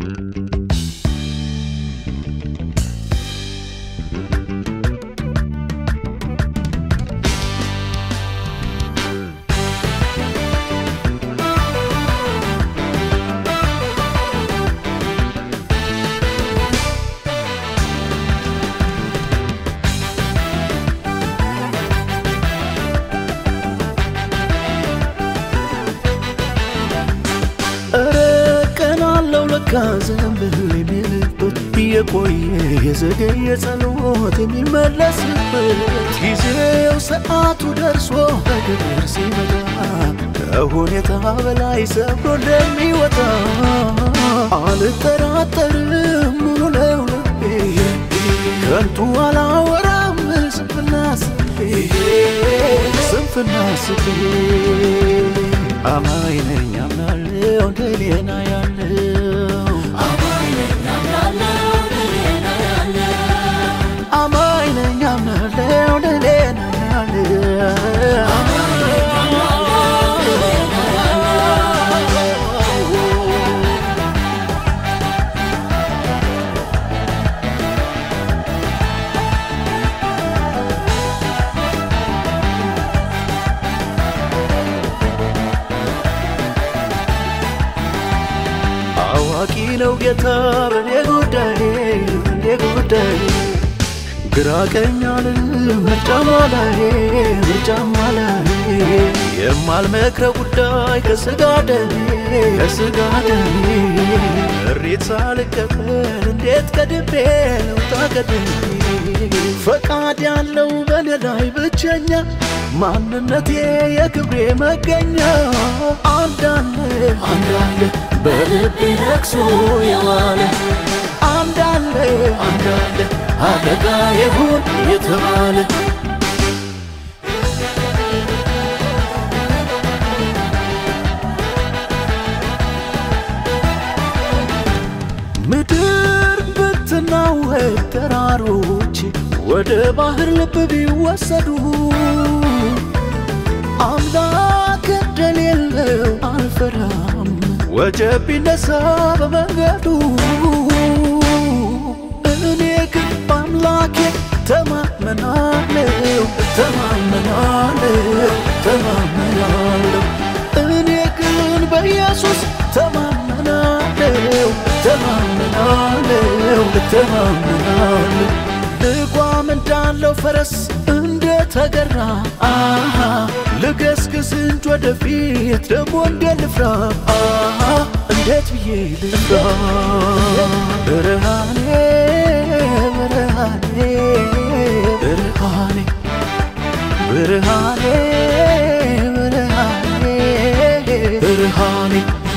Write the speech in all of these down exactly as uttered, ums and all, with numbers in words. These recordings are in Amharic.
كازم باللي بيلبط يقوي يزقي يصلوت የሚመለስ ጊዜው ሰዓቱ ደርሶ በግብር ሲመጣ ከሁኔታ በላይ ሰብሮ እንደሚወጣ አልጠራጠርም ሙሉ ነው ልቤ ከንቱ አላወራም ስንፍና ስቤ ስንፍና ስቤ አማኝ ነኝ አምናለሁ እንደሌና ያለው አዋቂነው ጌታ በኔ ጉዳይ በኔ ጉዳይ ግራቀኛል መጫማላይ መጫማላይ የማልመክረው ጉዳይ ከስጋደኔ ከስጋደኔ እሪት ሳልቀበል እንዴት ከድቤ ልውጣ ከድቤ ፈቃድ ያለው በኔ ላይ ብቸኛ ማንነቴ የክብሬ መገኛ አንዳለ አንዳለ በልቤ ነክሶ የዋለ አንዳለ አንዳለ አደጋ ይሁን የተባለ ምድር ብትናወጥ ተራሮች ወደ ባህር ልብ ቢወሰዱ አምላክ እንደሌለው አልፈራም ወጀብ ቢነሳ በመንገዱ እኔ ግን በአምላኬ ተማመናለሁ ተማመናለሁ ተማመናለሁ እኔ ግን በኢየሱስ ተማመናለሁ ተማመናለሁ ተማመናለሁ ልጓም እንዳለው ፈረስ እንደተገራ አሃ ልገስግስ እንጂ ወደፊት ደግሞ እንደልፍራ አሃ እንዴት ብዬ ልፍራ ብርሃኔ ብርሃኔ ብርሃኔ ብርሃኔ ብርሃኔ ብርሃኔ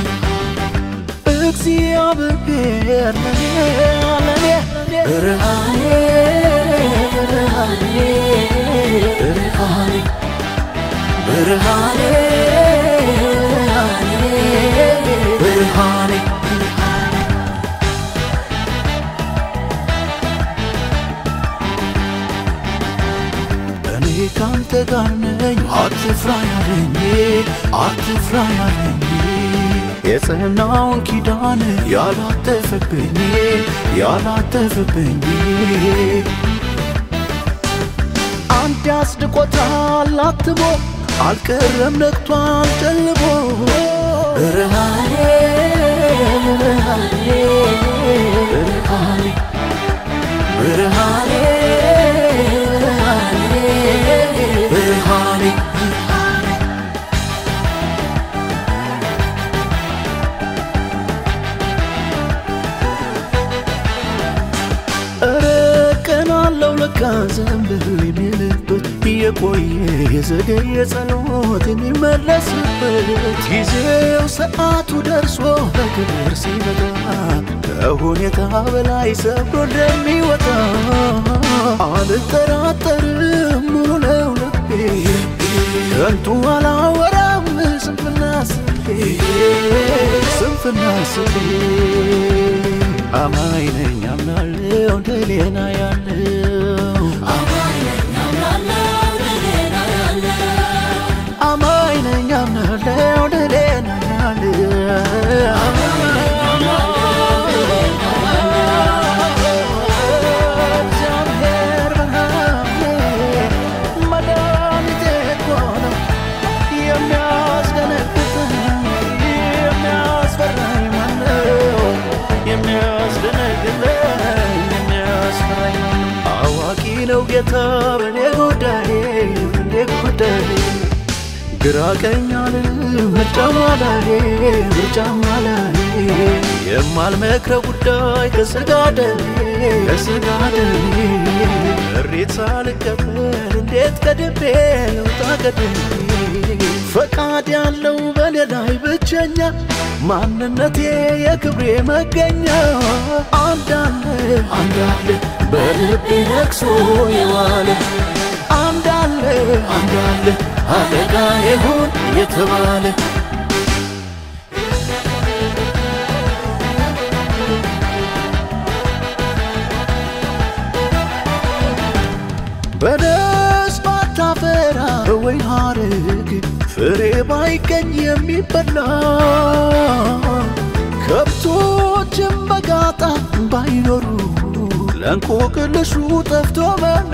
እግዚአብሔር ለኔ ለኔ ብርሃኔ ብርሃኔ ብርሃኔ ብርሃኔ ብርሃኔ እኔ ካንተ ጋር ነኝ አትፍራ ያለኝ አትፍራ ያለኝ የጸናውን ኪዳን ያላጠፈብኝ ያላጠፈብኝ አንድ ያስድቆታል አትሞ አልቀረም ነክቷል ጨልሞ ብርሃኔ ብርሃኔ ብርሃኔ ብርሃኔ ብርሃኔ እረቀናለው ለካዘም ብልም የልበት የቆየ የዘገየ ጸሎት የሚመለስበት ጊዜው ሰዓቱ ደርሶ በክብር ሲመጣ ከሁኔታ በላይ ሰብሮ እንደሚወጣ አልጠራጠርም ሙሉ ነው ልቤ ከንቱ አላወራም ስንፍና ስቤ ስንፍና ስቤ አማኝ ነኝ አምናለሁ እንደሌና ያለው አማኝ ነኝ አምናለሁ እንደሌና ያለው አማኝ ነኝ አምናለሁ እንደሌና ያለው በኔ ጉዳይ በኔ ጉዳይ ግራ ቀኝ አልልም ምርጫማላይ ምርጫማላይ የማልመክረው ጉዳይ ከስጋደኔ ከስጋደኔ እሬት ሳልቀበል እንዴት ከድቤ ልውጣ ከድቤ ፈቃድ ያለው በኔ ላይ ብቸኛ ማንነቴ የክብሬ መገኛ አንዳለ አንዳለ በልቤ ነግሶ የዋለ አንዳለ አንዳለ አለቃ ይሁን የተባለ በደስታ ታፈራ በወይን ሐረግ ፍሬ ባይገኝ የሚበላ ከብቶችም በጋጣ ባይኖሩ ለእንቆቅልሹ ጠፍቶ መላ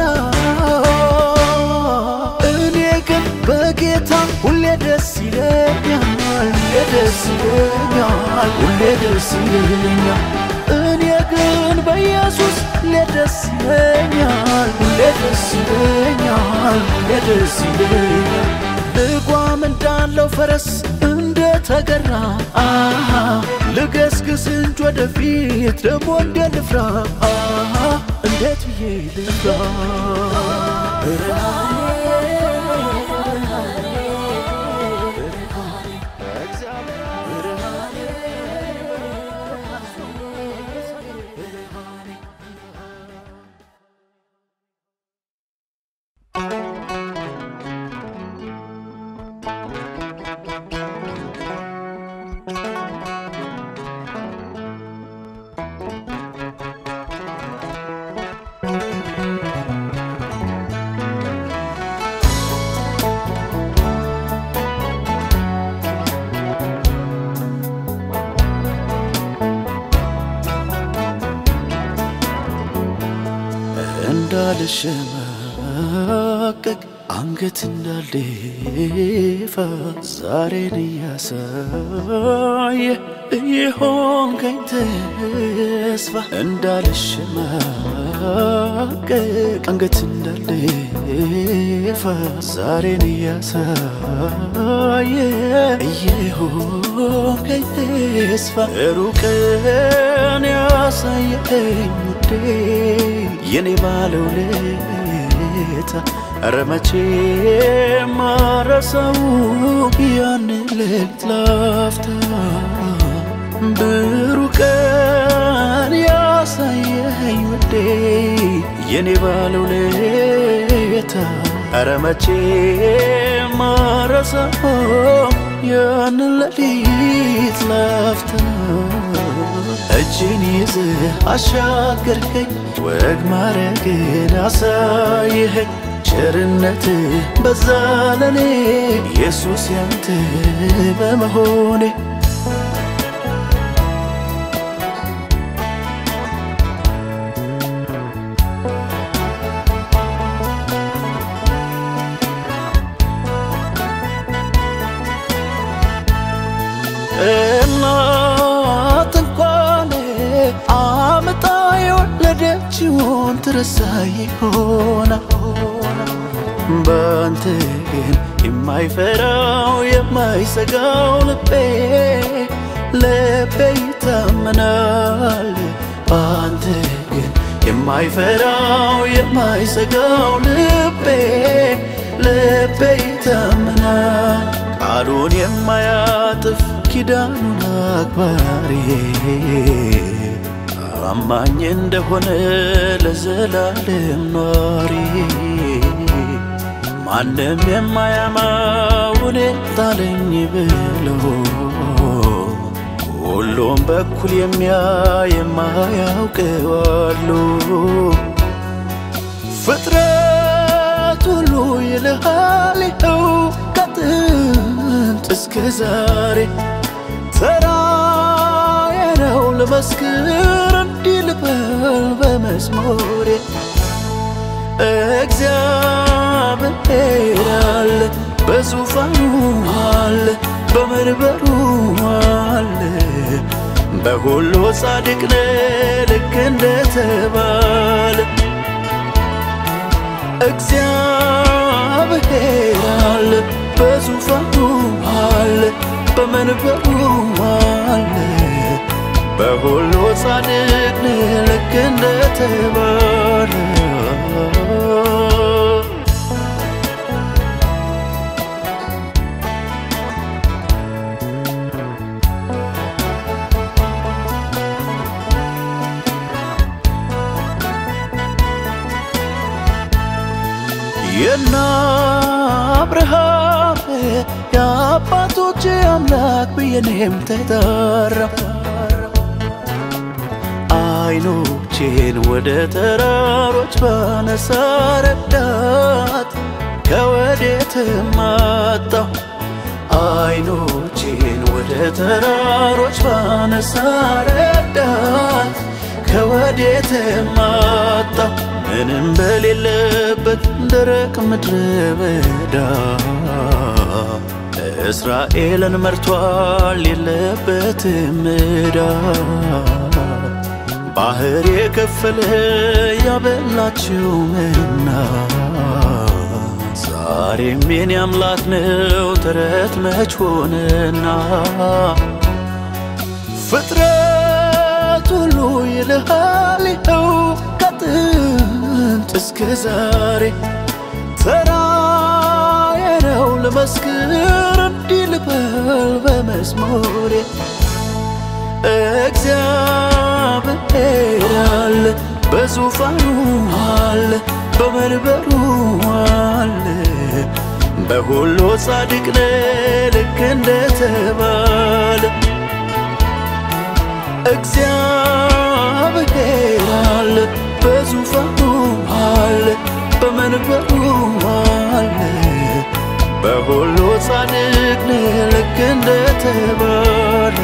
እኔ ግን በጌታ ሁሌ ደስ ይለኛል ሁሌ ደስ ይለኛል ሁሌ ደስ ይለኛል እኔ ግን በኢየሱስ ሁሌ ደስ ይለኛል ሁሌ ደስ ይለኛል ሁሌ ደስ ይለኛል ልጓም እንዳለው ፈረስ እንደተገራ ልገስግስ እንጂ ወደፊት ደግሞ እንደልፍራ እንዴት ብዬ ልፍራ እንዳልሸማቀቅ አንገት እንዳልደፋ ዛሬን እያሳየ እየሆንከኝ ተስፋ እንዳልሸማቀቅ አንገት እንዳልደፋ ዛሬን እያሳየ እየሆንከኝ ተስፋ ሩቅን ያሳየኸኝ ውዴ የኔ ባለውለታ ኧረ መቼም አልረሳው ያንን ሌሊት ላፍታ ብሩህ ቀን ያሳየኸኝ ውዴ የኔ ባለውለታ ኧረ መቼም አልረሳው ያንን ሌሊት ላፍታ እጅን ይዘህ አሻገርከኝ ወግ ማረግን አሳየኸኝ ቸርነትህ በዛ ለኔ ኢየሱስ ያንተ በመሆኔ ልጅውን ትረሳይ ሆና ባንተ ግን የማይፈራው የማይሰጋው ልቤ ልቤ ይታመናል ባንተ ግን የማይፈራው የማይሰጋው ልቤ ልቤ ይታመናል ቃሉን የማያጥፍ ኪዳኑን አክባሪ አማኝ እንደሆነ ለዘላለም ኗሪ ማንም የማያማውን ጣለኝ ብሎ ሁሉም በኩል የሚያይ የማያውቀው አሉ ፍጥረት ሁሉ ይልሃል ይኸው ከጥንት እስከ ዛሬ ተራዬ ነው ልመስክር እንዲህ ልበል በመዝሙሬ እግዚአብሔር አለ በዙፋኑ አለ በመንበሩ አለ በሁሉ ጻድቅ ነው ልክ እንደተባለ እግዚአብሔር አለ በዙፋኑ አለ በመንበሩ አለ በሁሉ ጻድቅ ልክ እንደተባለ የና አብርሃም የአባቶቼ አምላክ ብየኔም ተጠራ አይኖቼን ወደ ተራሮች ባነሳ ረዳት ከወዴት መጣሁ አይኖቼን ወደ ተራሮች ባነሳ ረዳት ከወዴት መጣሁ ምንም በሌለበት ደረቅ ምድረ በዳ እስራኤልን መርቷል የለበትም ዕዳ ባህር የከፈለ ያበላችው መና ዛሬም የኔ አምላክ ነው ተረት መች ሆነና ፍጥረት ሁሉ ይልሃል ይኸው ከጥንት እስከ ዛሬ ተራዬ ነው ለመስክር እንዲህ ልበል በመዝሙሬ እግዚአብሔር አለ በዙፋኑ አለ በመንበሩ አለ በሁሉ ጻድቅ ልክ እንደተባለ እግዚአብሔር አለ በዙፋኑ አለ በመንበሩ አለ በሁሉ ጻድቅ ልክ እንደተባለ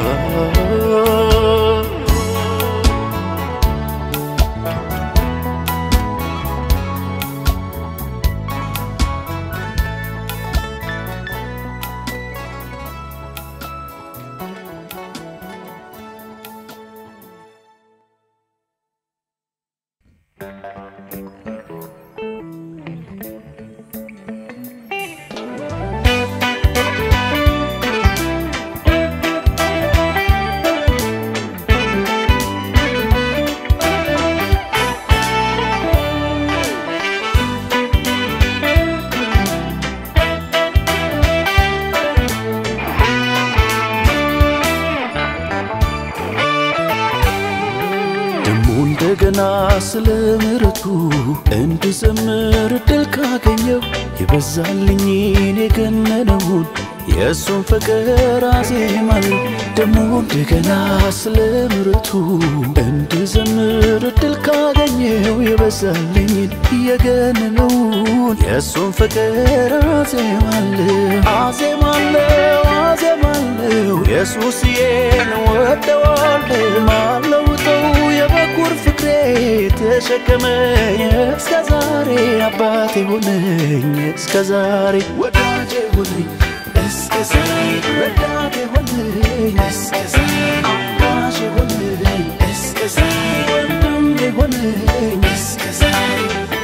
እንደገና ስለ ምሕረቱ እንድዘምር ድል ካገኘው ይበዛልኝ የገነነውን የእሱን ፍቅር አዜማለሁ ደሞ እንደገና ስለ ምሕረቱ እንድዘምር ድል ካገኘው ይበዛልኝ የገነነውን የእሱን ፍቅር አዜማለሁ አዜማለሁ አዜማለሁ ኢየሱስዬን ወደዋለሁ ማለውጠው የበኩር ፍቅሬ ተሸከመኝ እስከ ዛሬ አባቴ ሆነኝ እስከ ዛሬ ወዳጄ ሆነኝ እስከ ዛሬ ረዳቴ ሆነኝ እስከ ዛሬ አባቴ ሆነኝ እስከ ዛሬ ወንድሜ ሆነኝ እስከ ዛሬ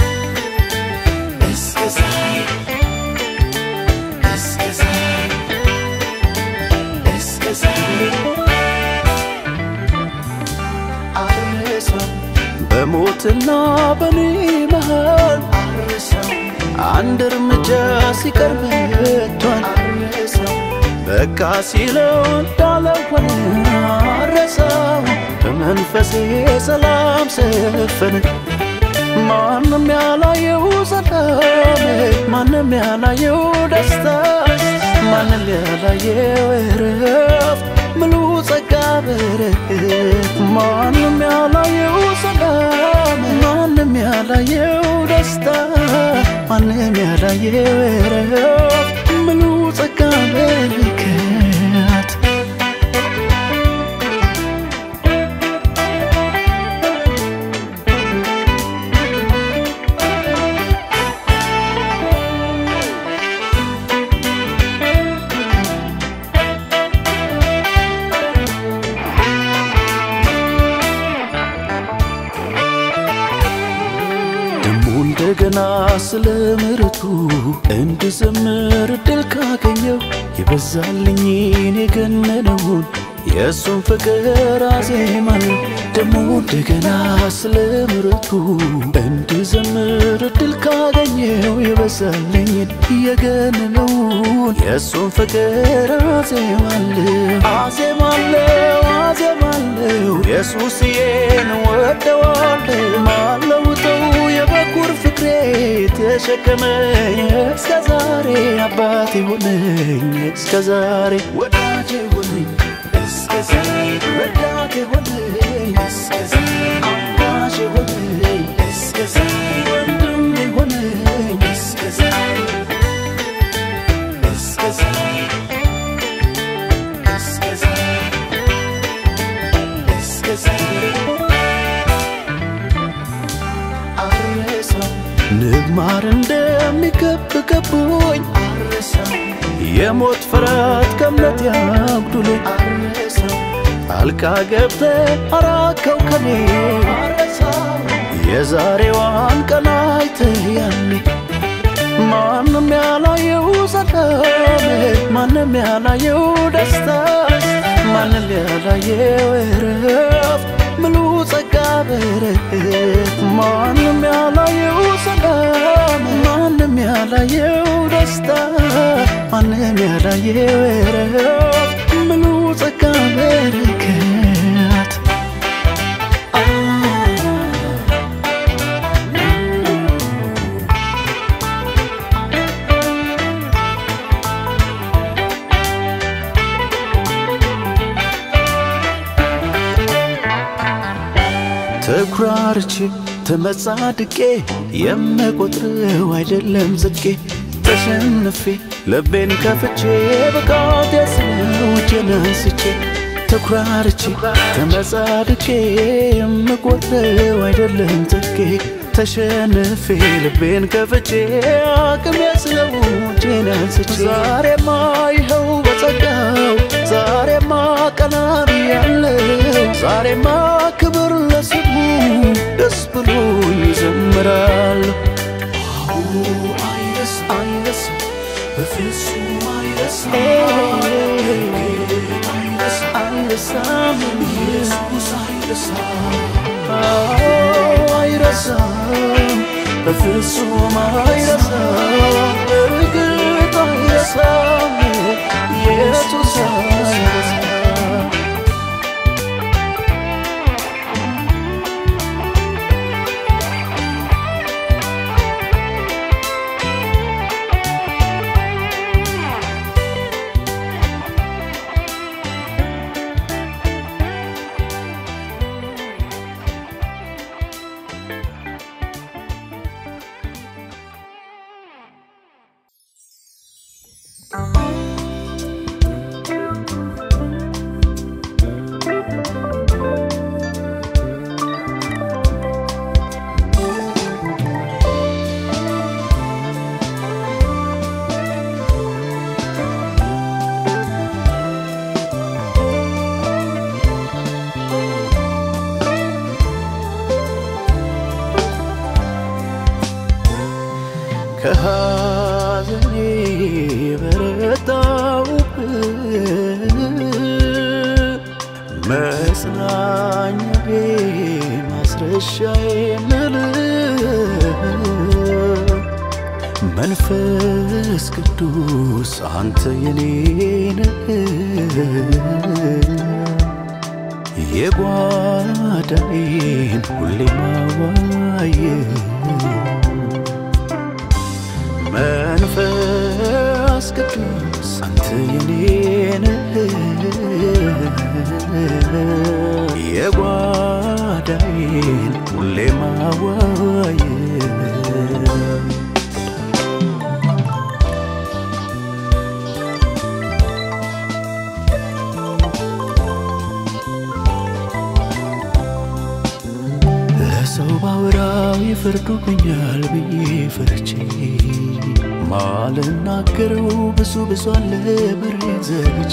እስከ ዛሬ እስከ ዛሬ እስከ ዛሬ በሞትና በኔ መሃል አንድ እርምጃ ሲቀርብ መጥቷል በቃ ሲለው እንዳለው ሆነ አረሳው በመንፈሴ ሰላም ሰፈነ ማንም ያላየው ሰላም ማንም ያላየው ደስታ ማንም ያላየው እረፍት ምሉ ጸጋ በረከት ማንም ያላየው ሰላም ማንም ያላየው ደስታ ማንም ያላየው እረፍት ምሉ ጸጋ በረከት እንደገና ስለምርቱ እንድዘምር ድል ካገኘው ይበዛልኝ የገነነውን የሱን ፍቅር አዜማለሁ ደሞ እንደገና ስለምርቱ እንድዘምር ድል ካገኘው ይበዛልኝ የገነነውን የሱን ፍቅር አዜማለሁ አዜማለሁ አዜማለሁ ኢየሱስዬን ወደዋለሁ ማለውጠው የበኩር ፍቅሬ ተሸከመኝ እስከዛሬ አባቴ ሆነኝ እስከዛሬ ወዳጄ ሆነኝ እስከዛሬ ረዳቴ ሆነኝ እስከዛሬ አባቴ ሆነኝ እስከዛሬ ወንድሜ ሆነኝ እስከዛሬ እስከዛሬ ንማር እንደሚከብ ከቦኝ አረሳው የሞት ፍርሃት ከእምነት ያጉድሎኝ አረሳው ጣልቃ ገብተህ አራከው ከኔ አረሳው የዛሬዋን ቀን አይተህ ያኔ ማንም ያላየው ሰላም ማንም ያላየው ደስታ ማንም ያላየው እረፍት ምሉ ጸጋ በረከት ማንም ያላየው ሰላም ማንም ያላየው ደስታ ማንም ያላየው እረፍት ምሉ ጸጋ በረከት ተኩራርቼ ተመጻድቄ የምቆጥረው አይደለም ዝቄ ተሸንፌ ልቤን ከፍቼ በቃት ያስነው ጀነስቼ ተኩራርቼ ተመጻድቄ የምቆጥረው አይደለም ዝቄ ተሸንፌ ልቤን ከፍቼ አቅም ያስነው ጀነስቼ ዛሬማ ይኸው በጸጋው ዛሬማ ቀናቢ ያለው ዛሬማ ክብር ለስሙ ደስ ብሎኝ ዘምራለሁ አዎ አይረስ አይረስ በፍጹም አይረስ አይረስ አይረሳም ኢየሱስ አይረሳም አዎ አይረሳም በፍጹም አይረሳም በእርግጥ አይረሳም ኢየሱስ አይረሳም ከሐዘኔ በረታውብህ መጽናኛዬ ማስረሻዬ ምልህ መንፈስ ቅዱስ አንተ የኔ ነህ የጓዳዬን ሁሌ ማዋዬ መንፈስ ቅዱስ አንተ የኔ ነህ የጓዳዬን ሁሌ ማዋዬ ለሰው ባወራው ይፈርዱብኛል ብዬ ፈርቼ ማልናገረው ብዙ ብዙ አለ በሬን ዘግቼ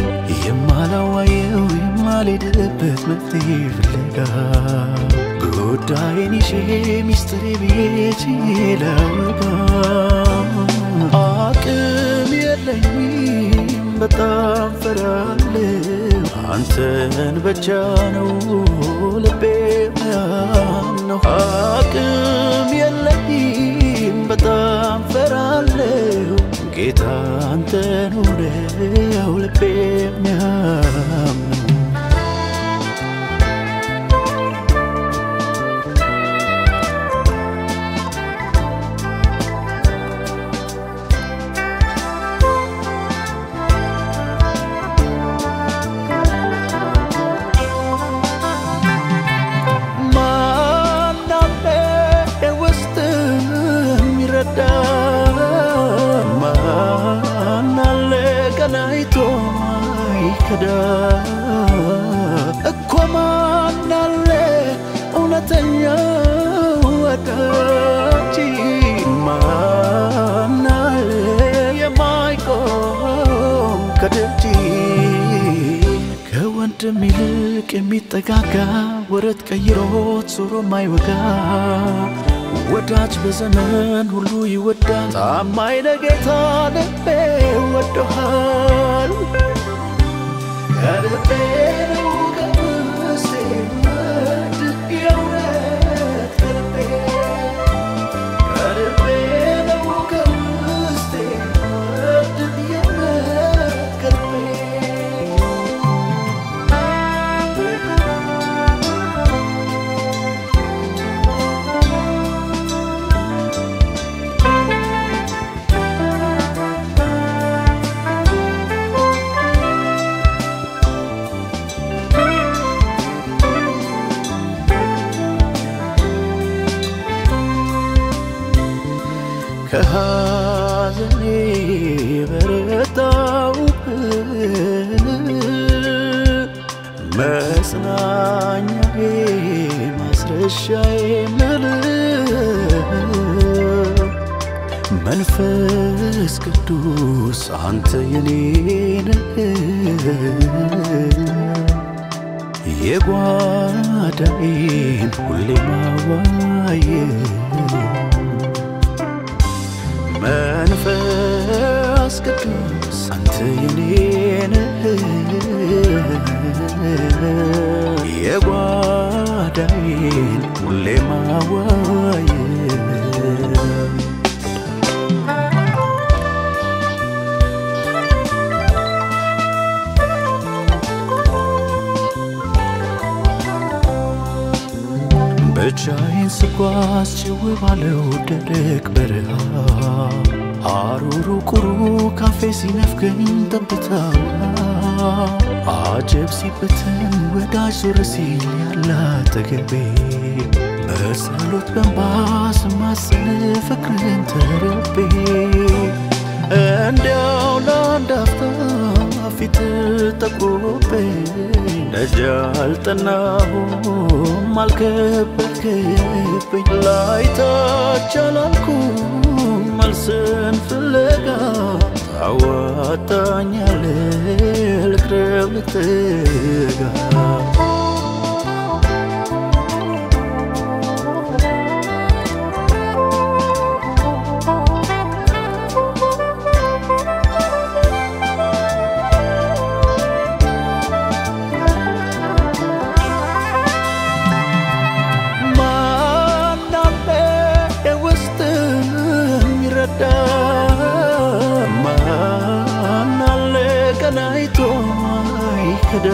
የማላዋየው የማልሄድበት መፍትሄ ፍለጋ ጉዳይን ይዤ ሚስጥሬ ቤት ላወጋ አቅም የለኝም በጣም ፈራለሁ አንተን ብቻ ነው ልቤ የሚያምነው አቅም የለኝም በጣም ፈራለሁ ጌታ አንተን ነው ልቤ የሚያምነው ከዳ እኮ ማን አለ እውነተኛ ወዳጅ ማን አለ የማይቆም ከደጅ ከወንድም ይልቅ የሚጠጋጋ ወረት ቀይሮት ዞሮ ማይወጋ ወዳጅ በዘመን ሁሉ ይወዳል ታማኝ ለጌታ ልቤ ወዶሃል ከልቤ ነው ከውስጤ ወድ የእውነት ከልቤ ከልቤ ነው ከውስጤ ወድ የእውነት ከልቤ ከሐዘኔ በረታውብህ መጽናኛዬ ማስረሻዬ ምልህ መንፈስ ቅዱስ አንተ የኔ ነህ የጓዳዬን ሁሌ ማዋዬ መንፈስ ቅዱስ አንተ የኔ ነህ የጓዳዬን ሁሌ ማዋዬ ብቻዬን ስጓዝ ጭው ባለው ደረቅ በረሃ አሩሩ ቁሩ ካፌ ሲነፍገኝ ጠብታው አጀብ ሲበትን ወዳጅ ዞር ሲል ያለ አጠገቤ በጸሎት በእንባ ስማጸን ፍቅርን ተርቤ እንዲያው ለአንድ አፍታ ፊት ጠቁሮብኝ ደጅ አልጠናሁም አልከበድክብኝ ላይታች አላልኩም መልስን ፍለጋ ታዋጣኛለህ ልቅረብ ልትጋ ከዳ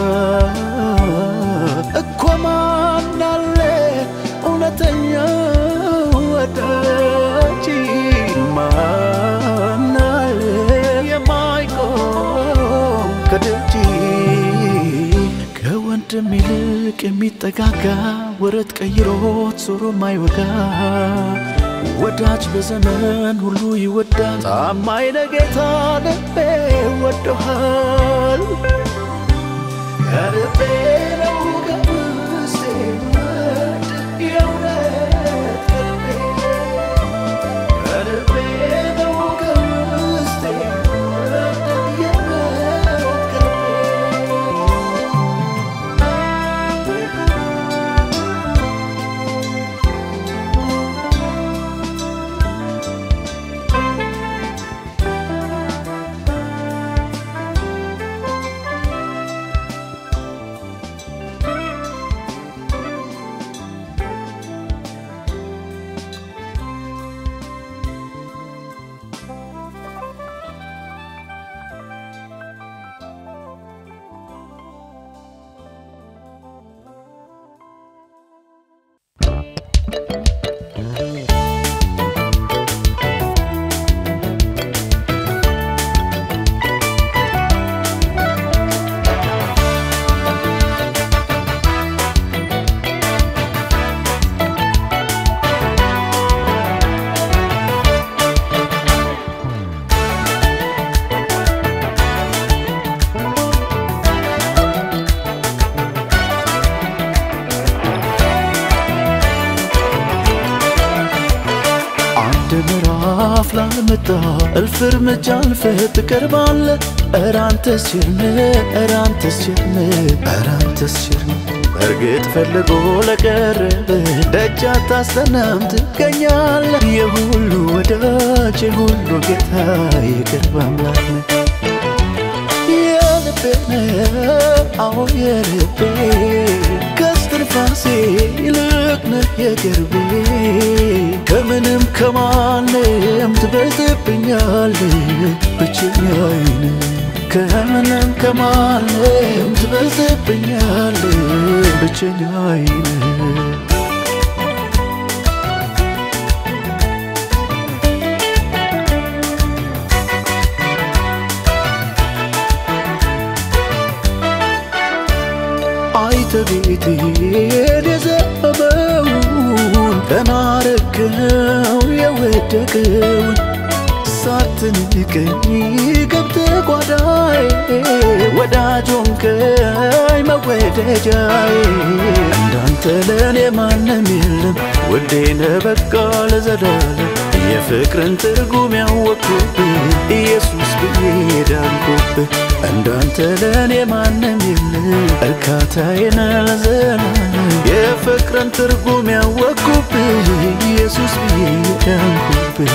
እኮ ማን አለ እውነተኛ ወዳጅ ማን አለ የማይቆም ከደጅ ከወንድም ይልቅ የሚጠጋጋ ወረት ቀይሮት ዞሮ ማይወጋ ወዳጅ በዘመን ሁሉ ይወዳል ታማኝ ለጌታ ልቤ ወዶሃል ከልቤ ነው ከውስጤ ወድ የእውነት ከልቤ ከልቤ ነው ከውስጤ ወድ የእውነት ከልቤ ምዕራፍ ላመጣ እልፍ እርምጃ አልፈህ ትቀርባለህ ኧረ አንተስ ቸር ነህ ኧረ አንተስ ቸር ነህ ኧረ አንተስ ቸር ነህ እርግጥ ፈልጎ ለቀረበ ደጅ አታስጠናም ትገኛለህ የሁሉ ወዳጅ የሁሉ ጌታ የቅርብ አምላክ ነህ የልቤ ነህ አዎ የልቤ ከስትንፋሴ ይልቅ ነህ የቅርቤ ከምንም ከማንም ትበልጥብኛለህ ብቸኛዬ ነህ ከምንም ከማንም ትበልጥብኛለህ ብቸኛዬ ነህ አይተ ቤቴን የዘበውን ተናረከው የወደቀውን ሳትንቀኝ ገብተህ ጓዳዬ ወዳጅ ሆንከኝ መወደጃዬ እንዳንተ ለኔ ማንም የለም ውዴ ነህ በቃ ለዘላለም የፍቅርን ትርጉም ያወቅኩብህ ኢየሱስ ብዬ ዳንኩብህ እንዳንተ ለኔ ማንም የለም እርካታዬ ነህ ለዘላለም የፍቅርን ትርጉም ያወቅኩብህ ኢየሱስ ብዬ ዳንኩብህ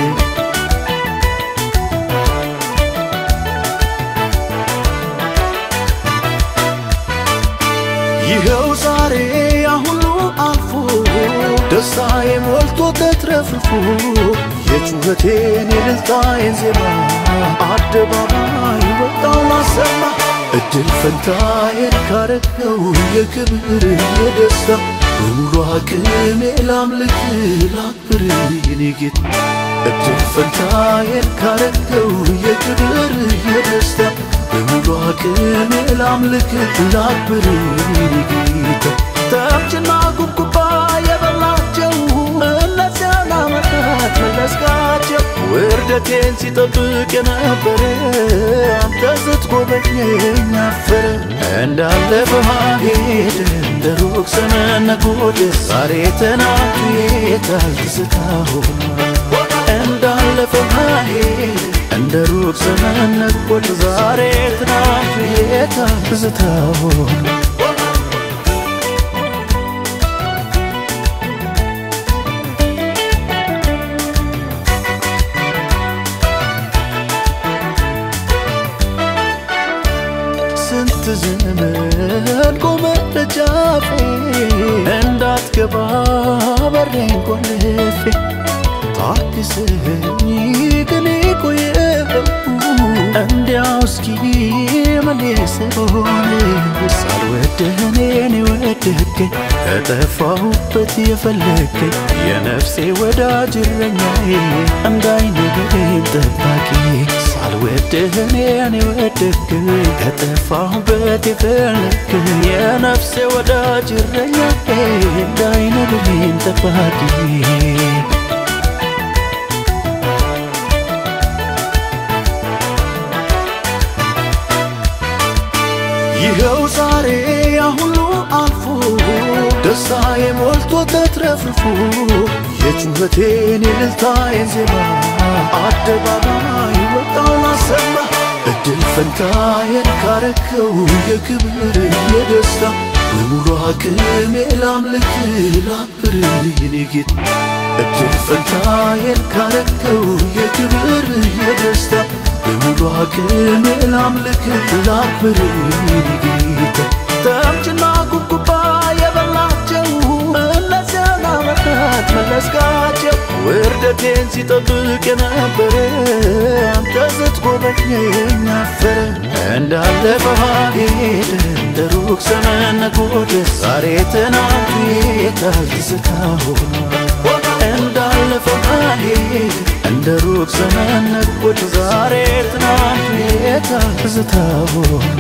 ይኸው ዛሬ አሁኑ አልፎ ደስታዬ ሞልቶ ተትረፍርፎ የጩኸቴን የእልልታዬን ዜማ አደባባይ ወጣው ላሰማ እድል ፈንታዬን ካረከው የክብር የደስታ በሙሉ አቅሜ ላምልክ ላክብር የኔ ጌታ እድል ፈንታዬን ካረከው የክብር የደስታ በሙሉ አቅሜ ላምልክ ላክብር የኔ ጌታ ተምችና ጉብጉባ የበላቸው እነዚያን ዓመታት መለስካቸው ውርደቴን ሲጠብቅ የነበረ አንተ ስትጎበኘኝ አፈረ እንዳለፈው ሄደ እንደ ሩቅ ዘመን ነጎደ ዛሬ ትናንቱ የታል ትዝታ ሆኗል እንዳለፈው ሄደ እንደ ሩቅ ዘመን ነጎደ ዛሬ ትናንቱ የታል ትዝታ ሆኗል ስንት ዘመን ቆመ ደጃፌ እንዳትገባ በሬን ቆልፌ ታግሰኝ ግን ቆየሁ እንዲያው እስኪ መለስ ሆነ ሳልወድህ እኔን የወደድከኝ ከጠፋሁበት የፈለግከኝ የነፍሴ ወዳጅ እረኛዬ እንዳይነግረኝ ጠባቂ ሳልወድህ እኔን የወደድከኝ ከጠፋሁበት የፈለግከኝ የነፍሴ ወዳጅ እረኛዬ እንዳይነግረኝ ጠባቂ ይኸው ዛሬ አሁኑ አልፎ ደስታዬ ሞልቶ ተትረፍርፎ የጩኸቴን የእልልታዬን ዜማ አደባባይ ወጣው ላሰማ እድል ፈንታዬን ካረከው የክብር የደስታ በሙሉ አቅሜ ላምልክ ላክብር የኔ ጌታ እድል ፈንታዬን ካረከው የክብር የደስታ በሙሉ አቅሜ ላምልክ ላክብር የኔ ጌታ ተምችና ጉብጉባ የበላቸው እነዚያን ዓመታት መለስካቸው ውርደቴን ሲጠብቅ የነበረ አንተ ስትጎበኘኝ አፈረ እንዳለፈው ሄደ ሩቅ ዘመን ነጎደ ዛሬ ትናንት የታል ትዝታ ሆኗል እንዳለፈው ሄደ እንደ ሩቅ ዘመን ነጎደ ዛሬ ትናንት የታል ትዝታ ሆኗል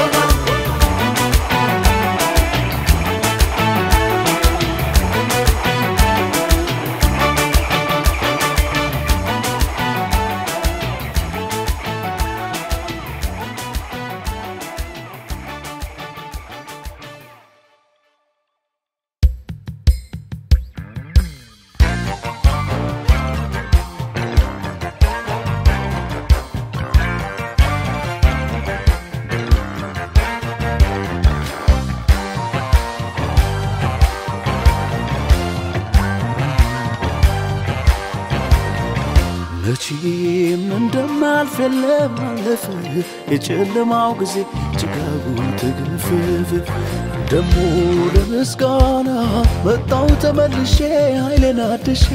መቼም እንደማልፍ የለም አለፈ የጨለማው ጊዜ ጭጋጉ ተገፈፈ ደሞ ለምስጋና መጣው ተመልሼ ኃይሌን አድሼ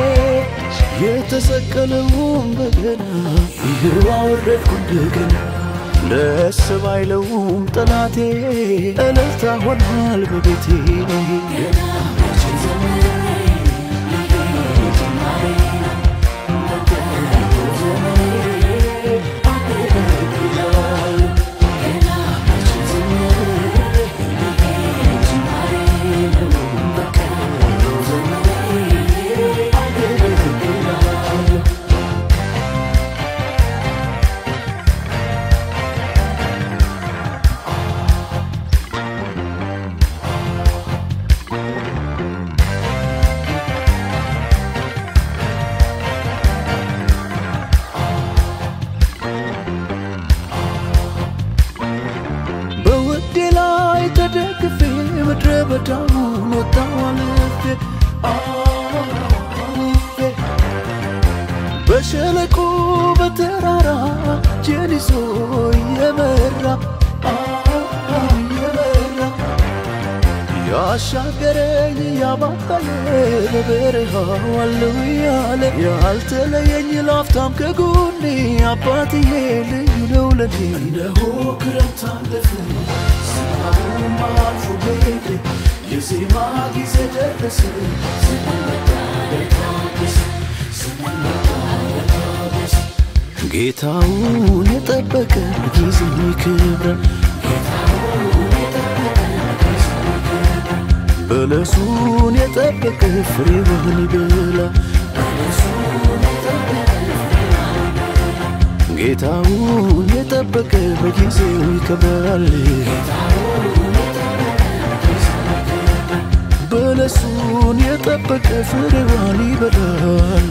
የተሰቀለውን በገና ይኸው አወረድኩ እንደገና ለሰብ አይለውም ጠላቴ እልልታ ሆኗል በቤቴ በዳውን ወጣዋለፌ አለፌ በሸለቆ በተራራ ጀኒሶ የመራ የመራ ያሻገረኝ ያባካለ በበረሃው አለው ያለ ያልተለየኝ ላፍታም ከጎኔ አባትዬ ልዩ ነው ለኔ እነሆ ክረምት አለፈ ማልፎ ሄደ የዜማ ጊዜ ደረሰ ጌታውን የጠበቀ ጊዜ ይክብራል በለሱን የጠበቀ ፍሬውን ይበላል ጌታውን የጠበቀ በጊዜው ይከብራል በለሱን የጠበቀ ፍሬውን ይበላል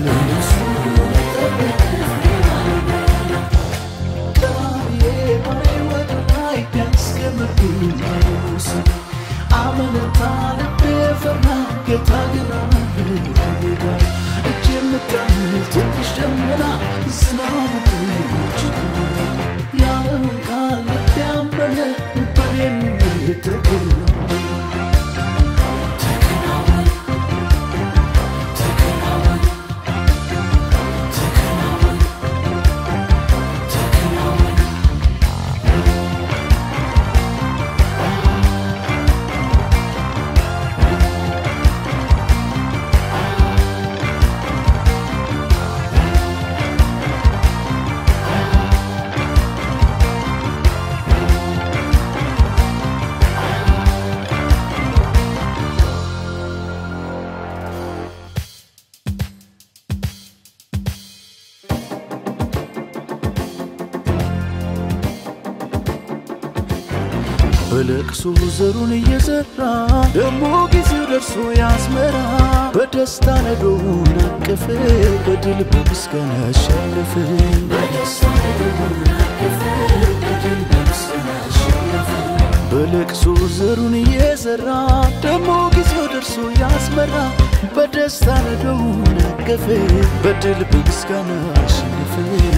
በለቅሶ ዘሩን እየዘራ ደሞ ጊዜው ደርሶ ያስመራ በደስታ ነዶውን አቀፈ በድል በምስጋና አሸነፈ በለቅሶ ዘሩን እየዘራ ደሞ ጊዜው ደርሶ ያስመራ በደስታ ነዶውን አቀፈ በድል በምስጋና አሸነፈ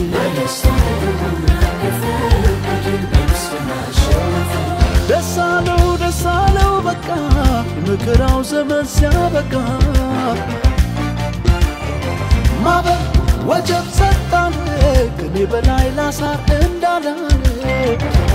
ደሳለው ደሳለው በቃ መከራው ዘመን ሲያበቃ ማዕበል ወጀብ ሰጣን ከኔ በላይ ላሳር እንዳለ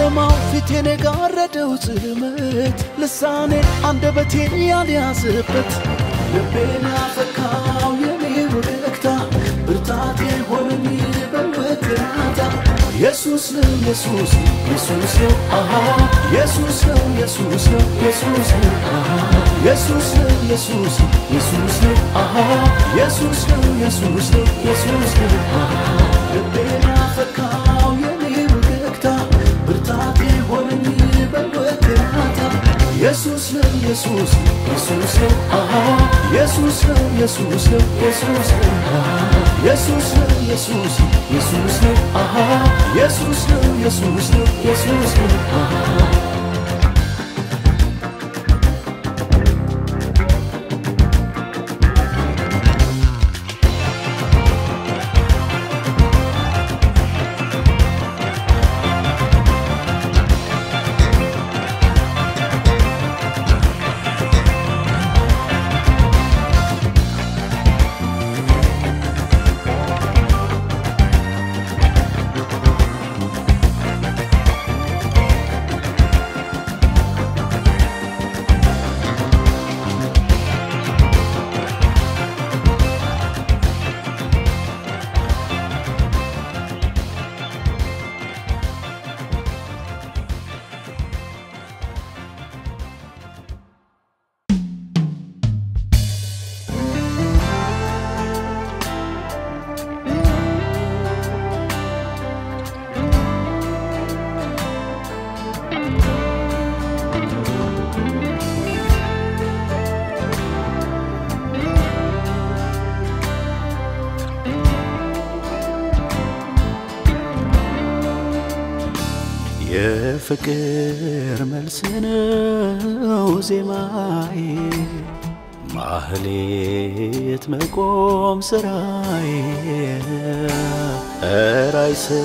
ጨለማው ፊቴን የጋረደው ጽልመት ልሳኔ አንደበቴን ያልያዘበት ልቤን ያፈካው የኔ ወገግታ ብርታቴ ሆነኝ በመከራታ ኢየሱስ ነው ኢየሱስ ኢየሱስ ነው አሃ ኢየሱስ ነው ኢየሱስ ነው ኢየሱስ ነው አሃ ኢየሱስ ነው ኢየሱስ ኢየሱስ ነው አሃ ኢየሱስ ነው ኢየሱስ ነው ኢየሱስ ነው አሃ ልቤን ያፈካው የኔ ወገግታ ብርታቴ ሆነኝ በመከራታ ኢየሱስ ነው ኢየሱስ ኢየሱስ ነው አሃ ኢየሱስ ነው ኢየሱስ ነው ኢየሱስ ነው አሃ ኢየሱስ ነው ኢየሱስ ኢየሱስ ነው አሃ ኢየሱስ ነው ኢየሱስ ነው ኢየሱስ ነው አሃ የፍቅር መልስ ነው ዜማዬ ማህሌት መቆም ስራዬ ኧረ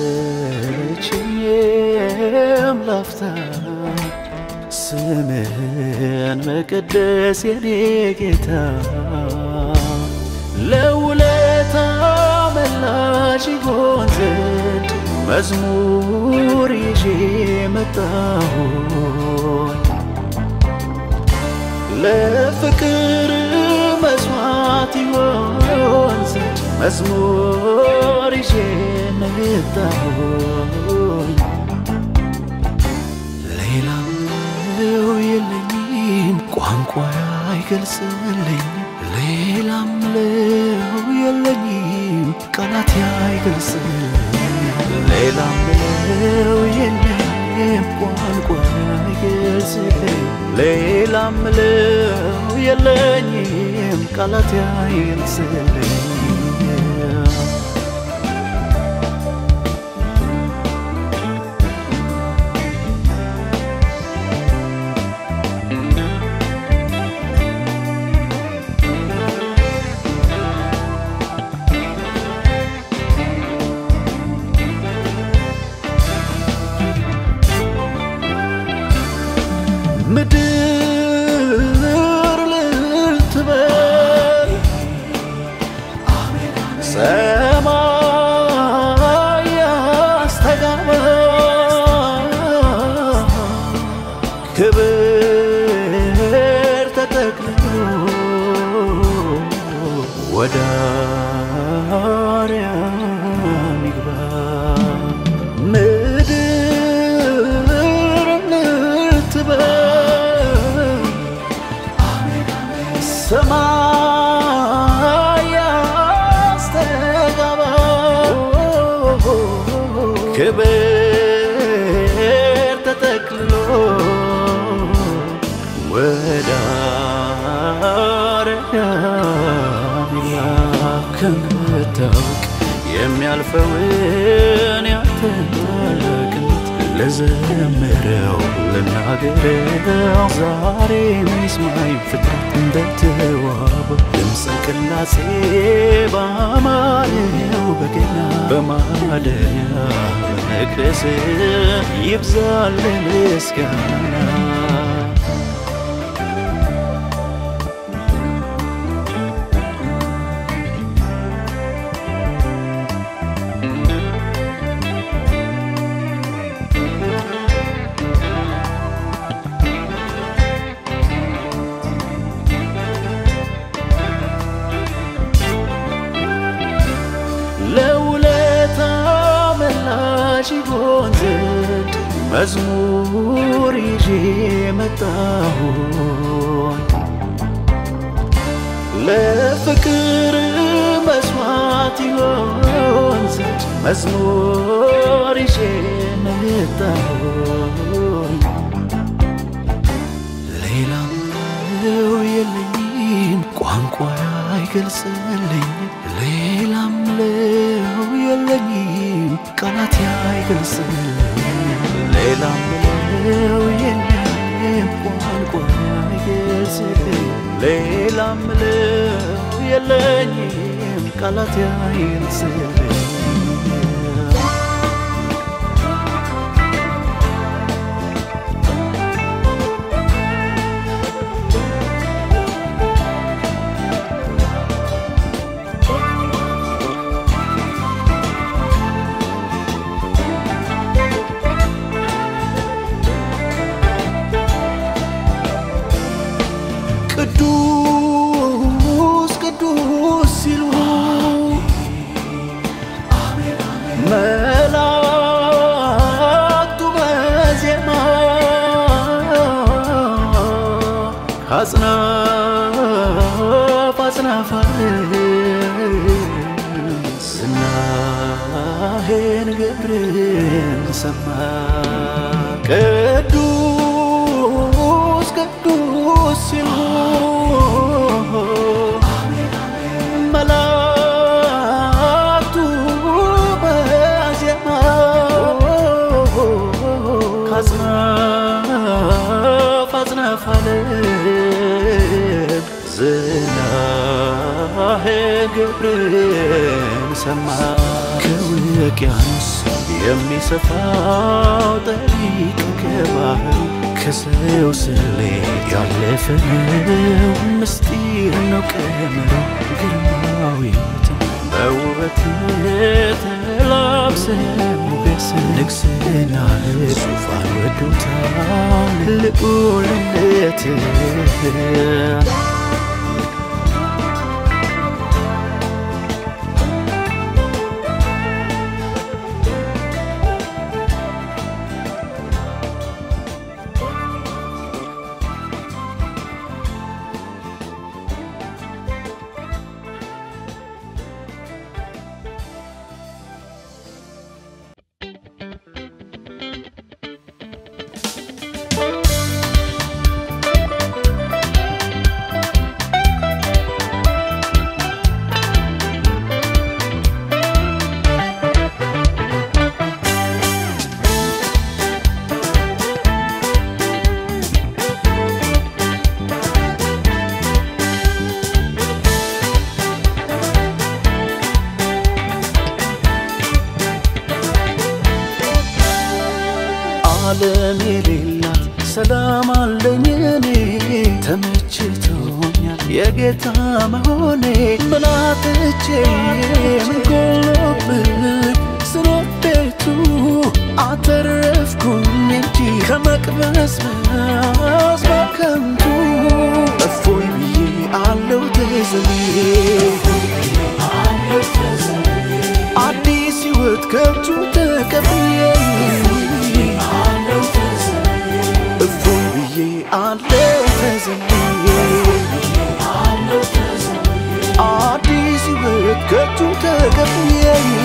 አይሰለቸኝም ላፍታ ስምህን መቀደስ የኔ ጌታ ለውለታ መላሽ ይሆን ዘንድ መዝሙር ይዤ መጣሁ ለፍቅር መስዋዕት ይሆን ዘንድ መዝሙር ይዤ መጣሁ ሌላም የለኝም ቋንቋ አይገልጽልኝም ሌላም የለኝም ቃላት አይገልጽልኝም ሌላም የለኝም ቋንቋ አይገልጽልኝም ሌላም የለኝም ቃላት አይገልጽልኝም ምድር ልትበል ሰማይ ያስተጋባ ክብር ተጠቅልሎ ወደ አርያም ይግባ ምድር ልትበል ሰማይ ያስተጋባ ክብር ተጠቅልሎ ወደ አርያም ከምታውቅ የሚያልፈውን ያንተን ለዘምረው ልናገረው ዛሬ ሚስማይ ፍጥረት እንደተዋበው ድምፀ ቅላጼ ባማረው በገና በማደሪያ በመቅደስ ይብዛል ምስጋና ቃናሽ ይሆን ዘንድ መዝሙር ይዤ መጣሁኝ ለፍቅር መስዋዕት ይሆን ዘንድ መዝሙር ይዤ መጣሁኝ ሌላም የለኝም ቋንቋ አይገልጽልኝ ሌላም የለኝም ቃላት አይገልጽልኝ ሌላም የለኝም ቋንቋ አይገልጽልኝ ሌላም የለኝም ቃላት አይገልጽልኝ ቅዱስ ቅዱስ ሲሉ መላእክቱ በዜማ አጽናፍ አጽናፍ ዝናህን ገብርኤል ሰማ ቅዱስ ቅዱስ ሲሉ መላእክቱ በዜማ ከአጽናፍ አጽናፍ ዓለም ዝናህን ገብርኤል ሰማ ከውቅያኖስ የሚሰፋው ጠሪቅ ከባህር ከሰው ስሌት ያለፈ ነው ምስጢር ነው ቀመሩ ግርማዊነት በውበት ተላብሰ ሞገስ ንግስና ዙፋን ወዶታል ልዑልነት ዓለም የሌላት ሰላም አለኝ እኔ ተመችቶኛል የጌታ መሆኔ ምን አጥቼ ምን ጎሎብኝ ስኖር ቤቱ አተረፍኩኝ እንጂ ከመቅበዝበዝ በከንቱ እፎይ ብዬ አለው ተዘልዬ አዲስ ሕይወት ከእጁ ተቀብዬ እፎይ ብዬ አለው ተዘልዬ አዲስ ሕይወት ከእጁ ተቀብዬ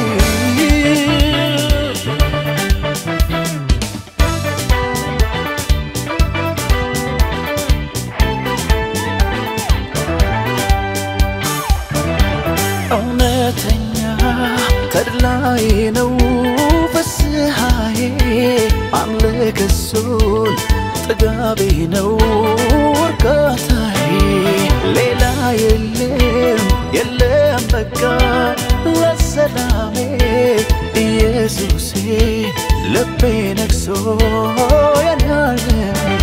እውነተኛ ተድላዬ ነው ፍስሐዬ አምልክ እሱን ጥጋቤ ነው እርካታዬ ሌላ የለም የለም በቃ ለሰላሜ ኢየሱሴ ልቤ ነግሶ የኔ ዓለሜ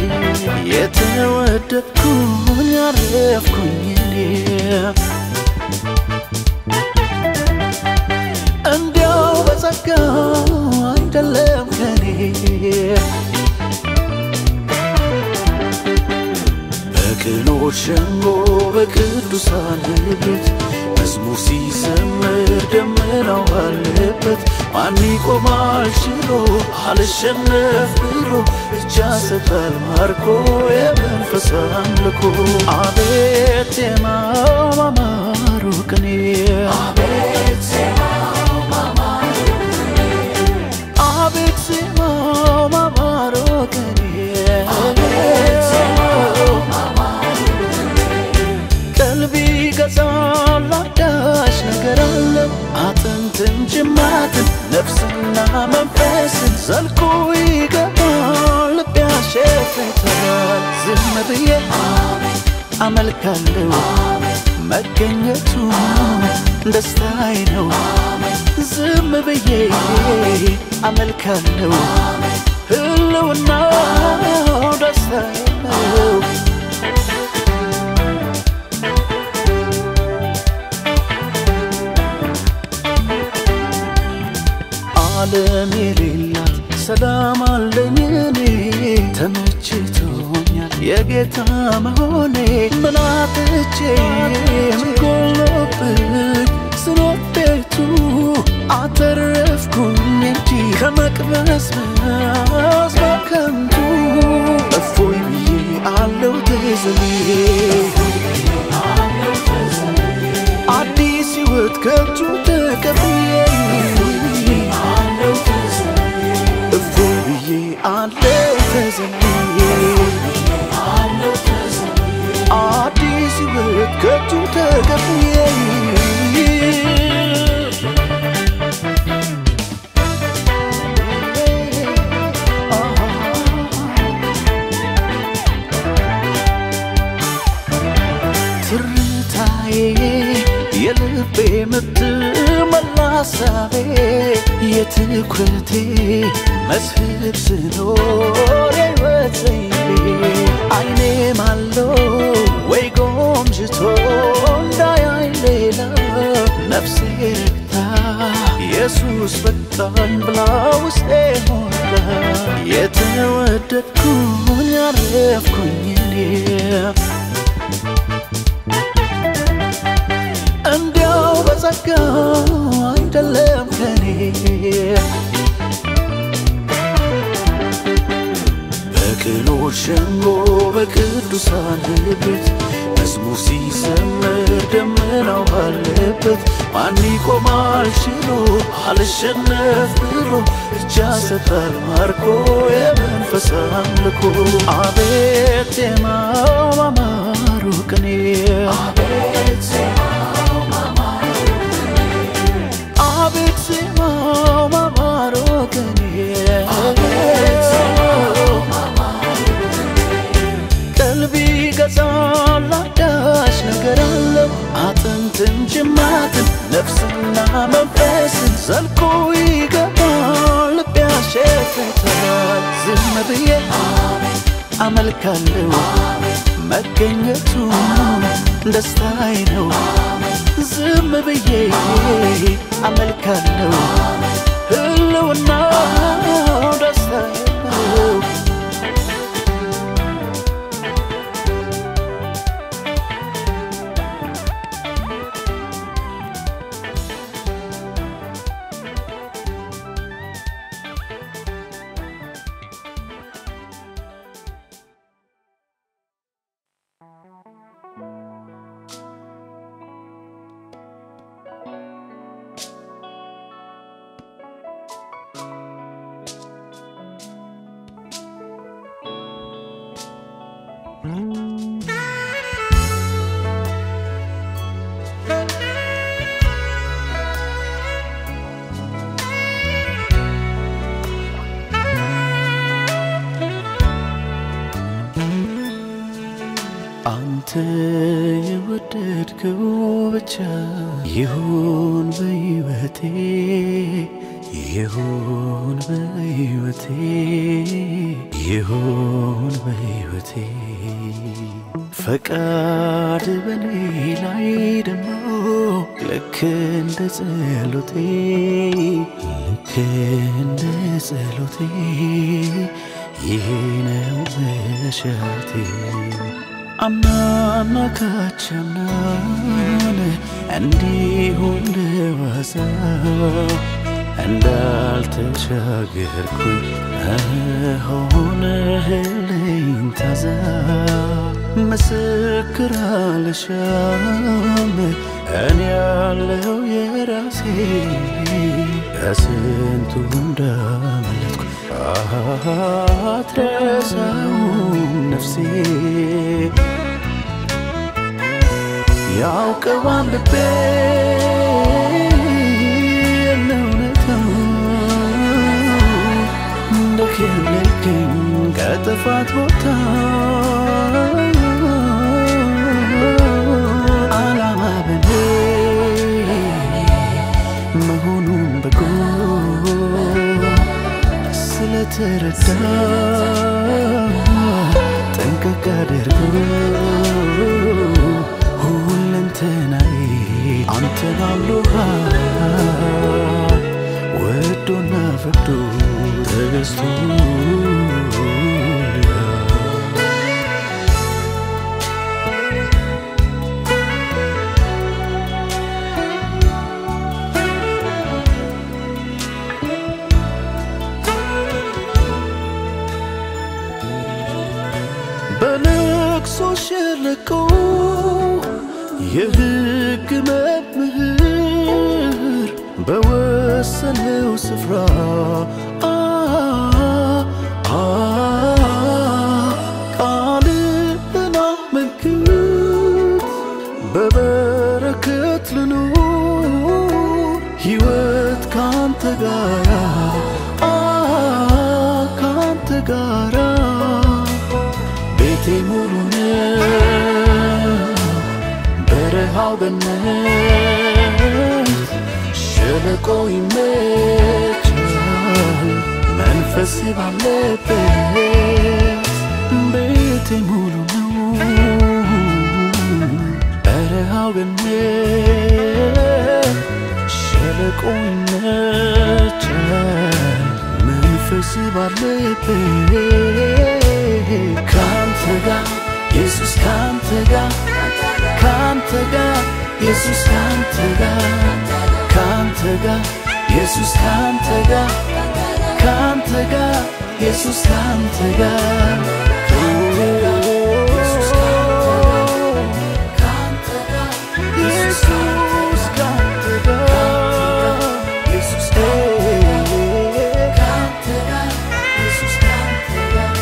የተወደድኩኝ ያረፍኩኝ እኔ እንዲያው በጸጋው አይደለም ከኔ በቅኖች ሸንጎ በቅዱሳን ቤት መዝሙር ሲዘምር ደመናው ባለበት ማን ይቆማል ችሎ አልሸነፍ ብሎ እጅ ሰጣል ማርኮ የመንፈስ አምልኮ አቤት የማማሩ ቅኔ አቤት የማማሩ ቅኔ አቤት የማማሩ ቅኔ አቤት የማማሩ ቀልቢ ገዛል አዳሽ ነገር አለ አጥንትን ጅማትን ነፍስና መንፈስን ዘልቆ ይገባል ልብ ያሸፍታል ዝም ብዬ አመልካለሁ መገኘቱ ደስታዬ ነው ዝም ብዬ አመልካለሁ ህልውናው ደስታዬ ነው ዓለም የሌላት ሰላም አለኝ እኔ ተመችቶኛል የጌታ መሆኔ ምን አጥቼ ምን ጎሎብኝ ስኖር ቤቱ አተረፍኩኝ እንጂ ከመቅበዝበዝ በከንቱ እፎይ ብዬ አለው ተዘልዬ አዲስ ሕይወት ከእጁ ተቀብዬ እፎይ ብዬ አለው ተዘልዬ አዲስ ሕይወት ከእጁ ተቀብዬ ትርታዬ የልቤ ምት መላሳቤ የትኩረቴ መስህብ ስኖር የሕይወት ዘይቤ አይኔ ማሎ ወይ ጎምጅቶ እንዳያይ ሌላ ነፍሴ ረክታ ኢየሱስ በቃኝ ብላ ውስጤ ሞላ የተወደድኩኝ ያረፍኩኝ እኔ እንዲያው በጸጋው አይደለም ከኔ በቅኖች ሸንጎ በቅዱሳን ቤት መዝሙር ሲዘመር ደመናው ባለበት ማን ይቆማል ችሎ አልሸነፍ ብሎ እጅ ሰጣል ማርኮ የመንፈስ አምልኮ አቤት የማማሩ ቅኔ አቤት አቤት የማማሩ ቅኔ ቀልቢ ገዛል አዳሽ ነገር አለ አጥንትን ጅማትን ነፍስና መንፈስን ዘልቆ ይገባል ልብ ያሸፍታል ዝም ብዬ አመልካለሁ መገኘቱ ደስታዬ ነው ዝም ብዬ አመልካለሁ ህልውናው ደስታዬ ነው አንተ የወደድከው ብቻ ይሁን በሕይወቴ ይሁን በሕይወቴ ይሁን በሕይወቴ ፈቃድ በኔ ላይ ደሞ ልክ እንደ ጸሎቴ ልክ እንደ ጸሎቴ ይሄ ነው መሻቴ አምናና ካቻምናን እንዲሁ እንደዋዛ እንዳልተሻገርኩኝ ሆነህልኝ ታዛ ምስክር አልሻም እኔ ያለው የራሴ ከስንቱ እንዳመለጥኩ አትረሳውም ነፍሴ ያውቀዋል ልቤ የእውነታው እንደከለልከኝ ከጥፋት ቦታ ዓላማ በኔ መሆኑን በጎ ስለተረዳ ጠንቀቅ አድርጎ ሁለንተናዬ አንተን አምኖሃል ወዶና ፈቅዶ ተገዝቶልሃል በልቅሶ ሸለቆ የሕግ መምህር በወሰነው ስፍራ ቃልህን አመልክት በበረከት ልኑር ሕይወት ካንተ ጋራ ካንተ ጋራ ቤቴ ሙሉ ነው በረሃው ገነት ሸለቆ ይመቻል መንፈስ ባለበት ቤቴ ሙሉ ነው በረሃው ገነት ሸለቆ ይመቻል መንፈስ ባለበት ካንተ ጋር ኢየሱስ ካንተ ጋር ካንተ ጋር ኢየሱስ ካንተ ጋር ካንተ ጋር ኢየሱስ ካንተ ጋር ካንተ ጋር ኢየሱስ ካንተ ጋር ኢየሱስ ካንተ ጋር ኢየሱስ ካንተ ጋር ኢየሱስ ካንተ ጋር ኢየሱስ ካንተ ጋር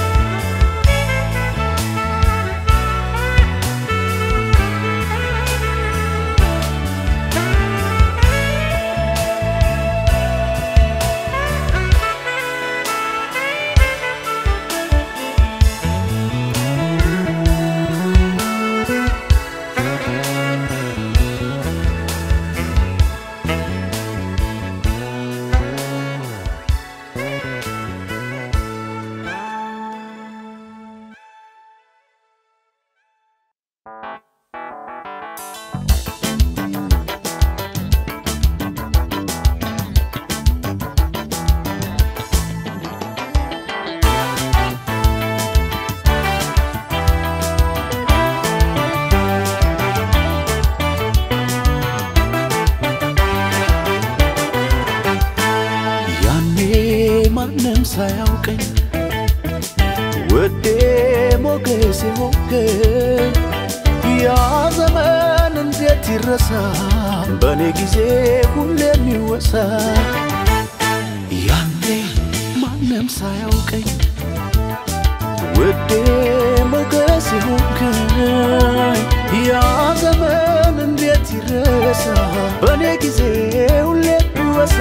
ማንም ሳያውቀኝ ወዴ ሞገሴ ሆንከኝ ያ ዘመን እንዴት ይረሳ በኔ ጊዜ ሁሌ የሚወሳ ያኔ ማንም ሳያውቀኝ ወዴ ሞገሴ ሆንከኝ ያ ዘመን እንዴት ይረሳ በኔ ጊዜ ሁሌ የሚወሳ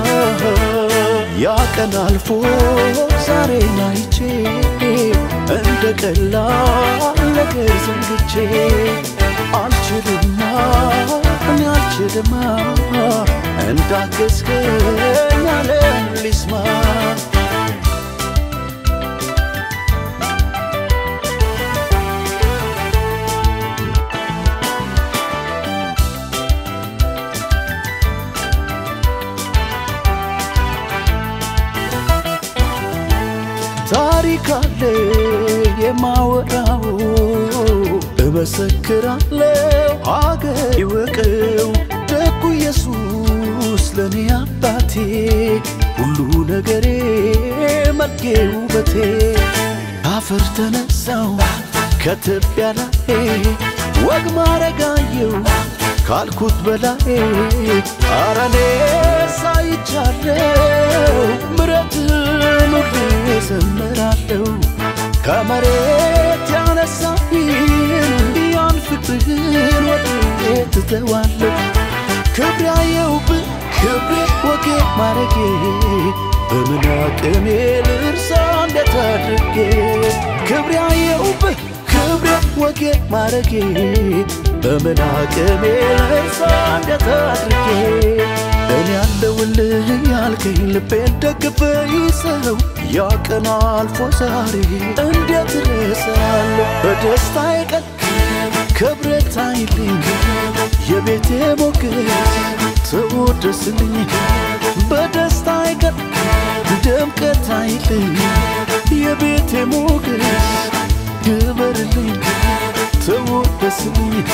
ያ ቀን አልፎ ዛሬ ናይቼ እንደ ቀላል ነገር ዘንግቼ አልችልማ እኔ አልችልማ እንዳገዝከኝ ዓለም ሊስማ ታሪክ አለ የማወራው እመሰክራለሁ አገር ይወቀው ደጉ ኢየሱስ ለኔ አባቴ ሁሉ ነገሬ መልኬ ውበቴ አፈር ተነሳው ከትቢያ ላይ ወግ ማረጋየው ካልኩት በላይ አራኔ ሳይቻለው ምረትን ሁሌ ዘምራለው ከመሬት ያነሳኝ ያን ፍቅርህን ወዴት ትተዋለው ክብሬው ክብሬ ወጌ ማረጌ በምን አቅሜ ልርሳ እንዴት አድርጌ ክብሬው ክብሬ ወጌ ማረጌ በምን አቅሜ ልርሳ እንዴት አድርጌ እኔ ያለውልህ ያልከኝ ልቤን ደግፈህ ይዘው ያ ቀን አልፎ ዛሬ እንዴት እረሳለሁ በደስታዬ ቀን ክብርህ ታይልኝ የቤቴ ሞገስ ተወደስልኝ በደስታዬ ቀን ድምቀት ታይልኝ የቤቴ ሞገስ ክበርልኝ ተወደስልኝ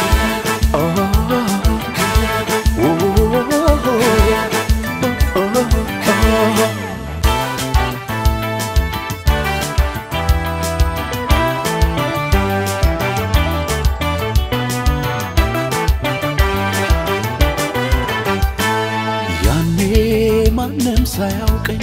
ማንም ሳያውቀኝ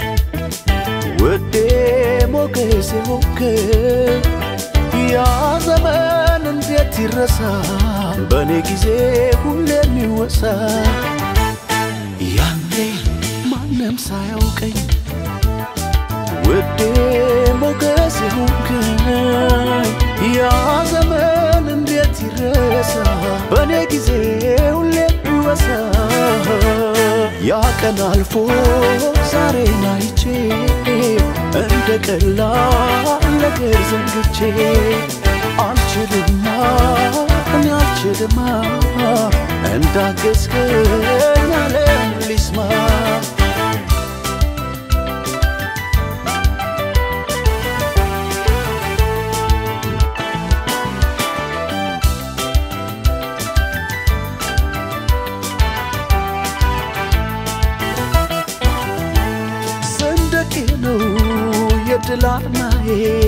ወዴ ሞገሴ ሆንክ ያ ዘመን እንዴት ይረሳ በኔ ጊዜ ሁሌ የሚወሳ ያኔ ማንም ሳያውቀኝ ወዴ ሞገሴ ሆንክ ያ ዘመን እንዴት ይረሳ በኔ ጊዜ ሁሌ የሚወሳ ያ ቀን አልፎ ዛሬ ናይቼ እንደ ቀላል ነገር ዘንግቼ አልችልማ እኔ አልችልማ እንዳገዝከኝ ዓለም ሊስማ ድላናዬ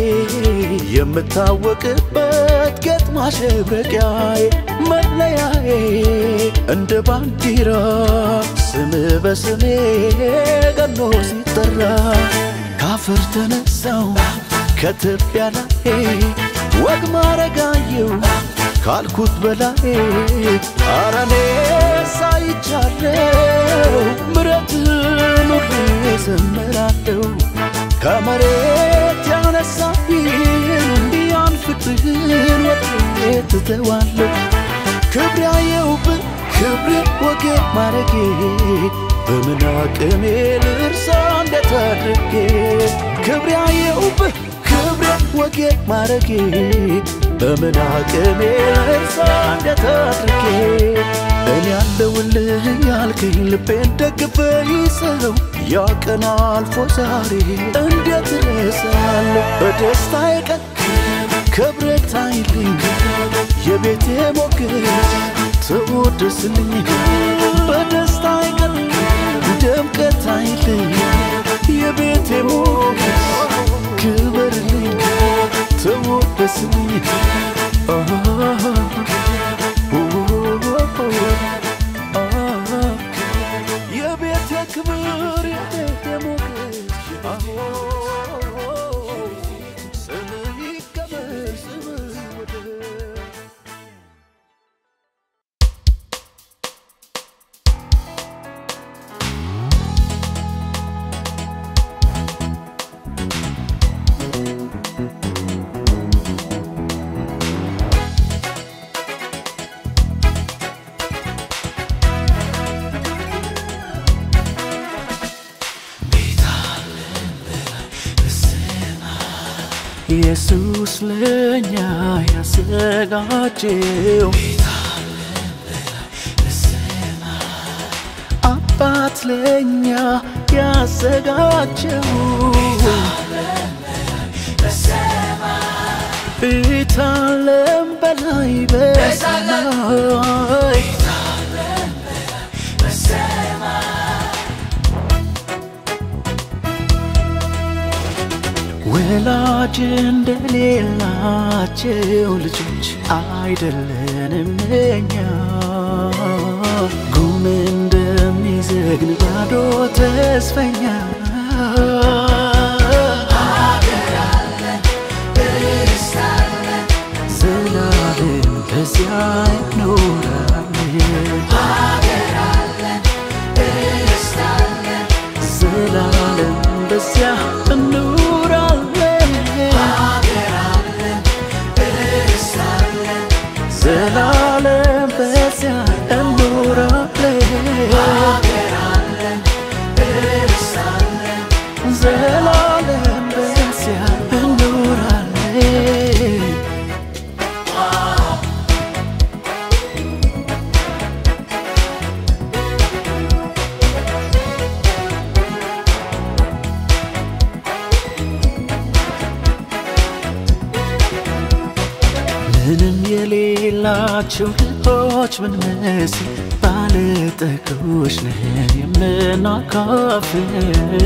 የምታወቅበት ጌጥ ማሸብረቂያዬ መለያዬ እንደ ባንዲራ ስም በስሜ ገኖ ሲጠራ ካፈር ተነሳው ከትቢያ ላይ ወግ ማረጋየው ካልኩት በላይ አራኔ ሳይቻለው ምረትን ሁሌ ዘምራለው ከመሬት ያነሳኝ ያን ፍቅርህን ወዴት ትተዋለው ክብሬው ክብሬ ወጌ ማረጌ በምን አቅሜ ልርሳ እንዴት አድርጌ ክብሬው ክብሬ ወጌ ማረጌ በምን አቅሜ ልርሳ እንዴት አድርጌ እኔ ያለውልህ ያልከኝ ልቤን ደግፈህ ይዘው ያ ቀን አልፎ ዛሬ እንዴት እረሳለሁ በደስታዬ ቀን ክብርህ ታይልኝ የቤቴ ሞገስ ተወደስልኝ በደስታዬ ቀን ድምቀት ታይልኝ የቤቴ ሞገስ ክበርልኝ ተወደስልኝ የቤቴ ክብር የቤቴ ሞገስ ስምህ ይከበር ስምህ ይወደስ ኢየሱስ ለኛ ያዘጋጀው አባት ለኛ ያዘጋጀው ቤት ዓለም በላይ በሰማይ ወላጅ እንደሌላቸው ልጆች አይደለንም እኛ ጉም እንደሚዘግን ባዶ ተስፈኛ ሀገር አለን ርስት አለን ዘላለም በዚያ እንኖራለን ሀገር አለን ርስት አለን ዘላለም በዚያ እንኖራለን ሀገር አለን ርስት አለን ዘላለም በዚያ እንኖራለን ሀገር አለን ርስት አለን ዘላለም በዚያ እንኖራለን ምንም የሌላቸው ልጆች ብንመስል ባለጠጎች ነን የምናካፍል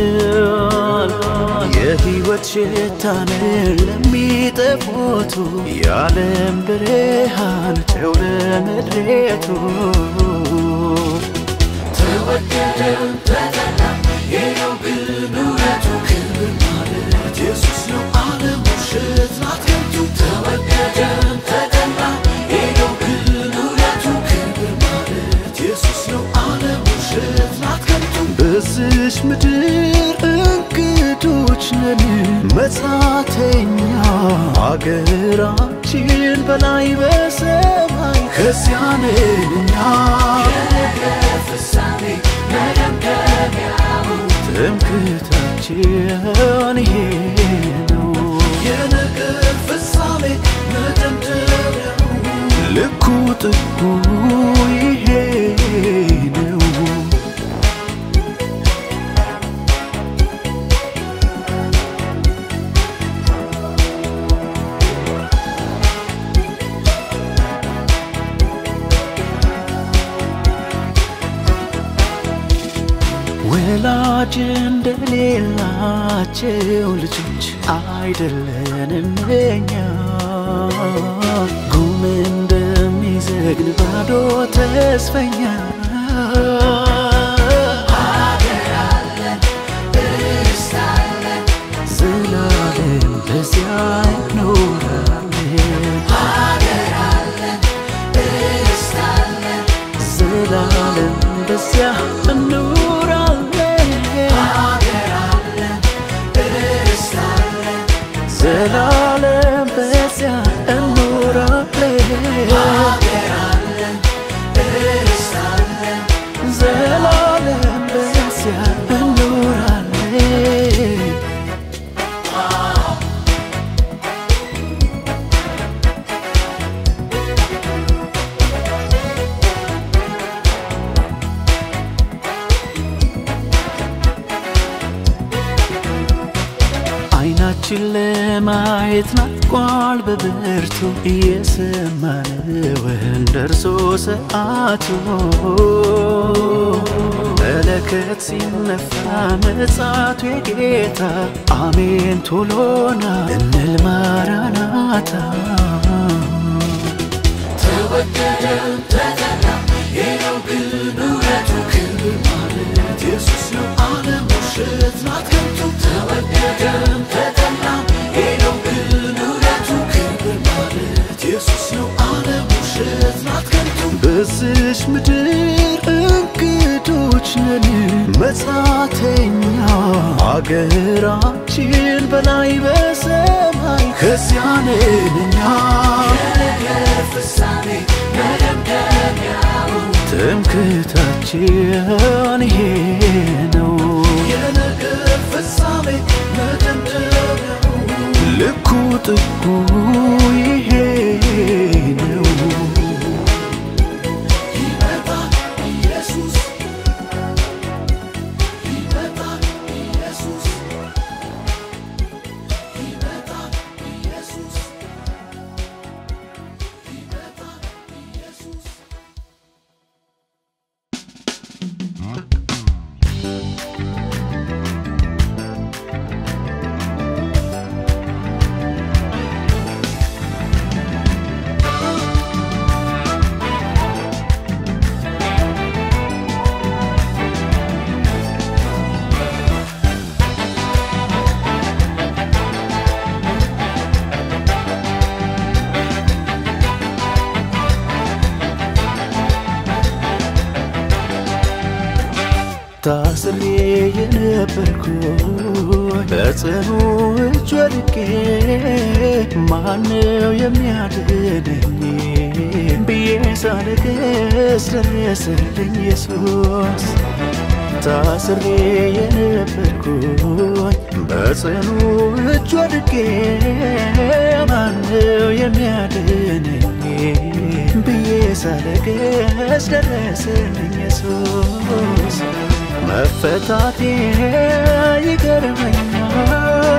የሕይወት ሽታ ነን ለሚጠፉት የዓለም ብርሃን ጨው ለምድሪቱ ተወደደም ተጠላም የነው ግን እውነቱ ክብር ማለት ኢየሱስ ነው ዓለም ውሸት ናት ከንቱ ተወደደም ተጠላም የነው ግን እውነቱ ክብር ማለት ኢየሱስ ነው ዓለም ውሸት ናት ከንቱ በዚች ምድር እንግዶች ነን መጻተኛ አገራችን በላይ በሰማይ ከዚያ ነን እኛ የነገር ፍጻሜ መደምደሚያው ትምክህታችን ይሄ ነው የነገር ፍጻሜ መደምደሚያው ልኩ ጥጉ ይሄ ነው ወላጅ እንደሌላቸው ልጆች አይደለንም እኛ ጉም እንደሚዘግን ባዶ ተስፈኛ ሀገር አለን ርስት አለን ዘላለም በዚያ እንኖራለን ሀገር አለን ርስት አለን ዘላለም በዚያ እንኖራለን ሀገር አለን ርስት አለን ዘላለም በዚያ እንኖራለን ሀገር አለን ርስት አለን ዘላለም በዚያ እንኖራለን አይናችን ለማየት ናፍቋል በብርቱ እየሰማነውን ደርሶ ሰዓቱ መለከት ሲነፋ ምጽአቱ የጌታ አሜን ቶሎና እንል ማራናታ ተወደደም ተጠላም የነው ግን እውነቱ ክብር ማለት ኢየሱስ ነው ዓለም ውሸት ናት ከንቱ ተወደደም ተጠላም የነው ግን እውነቱ ክብር ማለት ኢየሱስ ነው ዓለም ውሸት ናት ከንቱ በዚች ምድር እንግዶች ነን መጻተኛ አገራችን በላይ በሰማይ ከዚያ ነን እኛ የነገር ፍጻሜ መደምደሚያው ትምክህታችን ይሄ ነው የነገር ፍጻሜ መደምደሚያው ልኩ ጥጉ ይሄ ነው ይመጣል ኢየሱስ ይመጣል ኢየሱስ ይመጣል ኢየሱስ ይመጣል ኢየሱስ ታስሬ የነበርኩኝ በጽኑ እጅ ወድቄ ማነው የሚያድነኝ ብዬ ሳለቅስ ደረሰልኝ ኢየሱስ። ታስሬ የነበርኩኝ በጽኑ እጅ ወድቄ ማነው የሚያድነኝ ብዬ ሳለቅስ ደረሰልኝ ኢየሱስ። መፈታቴ ይገርመኛል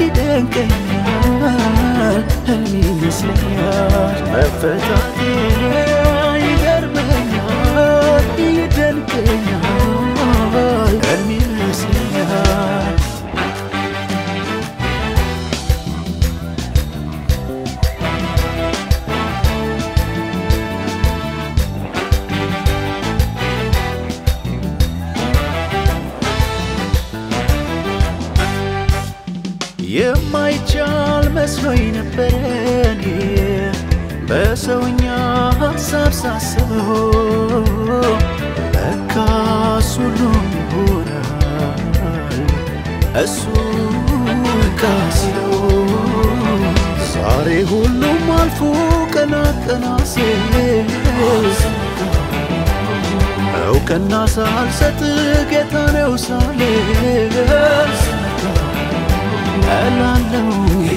ይደንቀኛል ህልም ይመስለኛል። መፈታቴ ይገርመኛል ይደንቀኛል ህልም ይመስለኛል። የማይቻል መስሎኝ ነበር እኔ በሰውኛ ሐሳብ ሳስበው ለካስ ሁሉም ይሆናል እሱ ካስለው። ዛሬ ሁሉም አልፎ ቀና ቀና ሲል እውቅና ሳልሰጥ ጌታ ነው ሳልል እላለሁ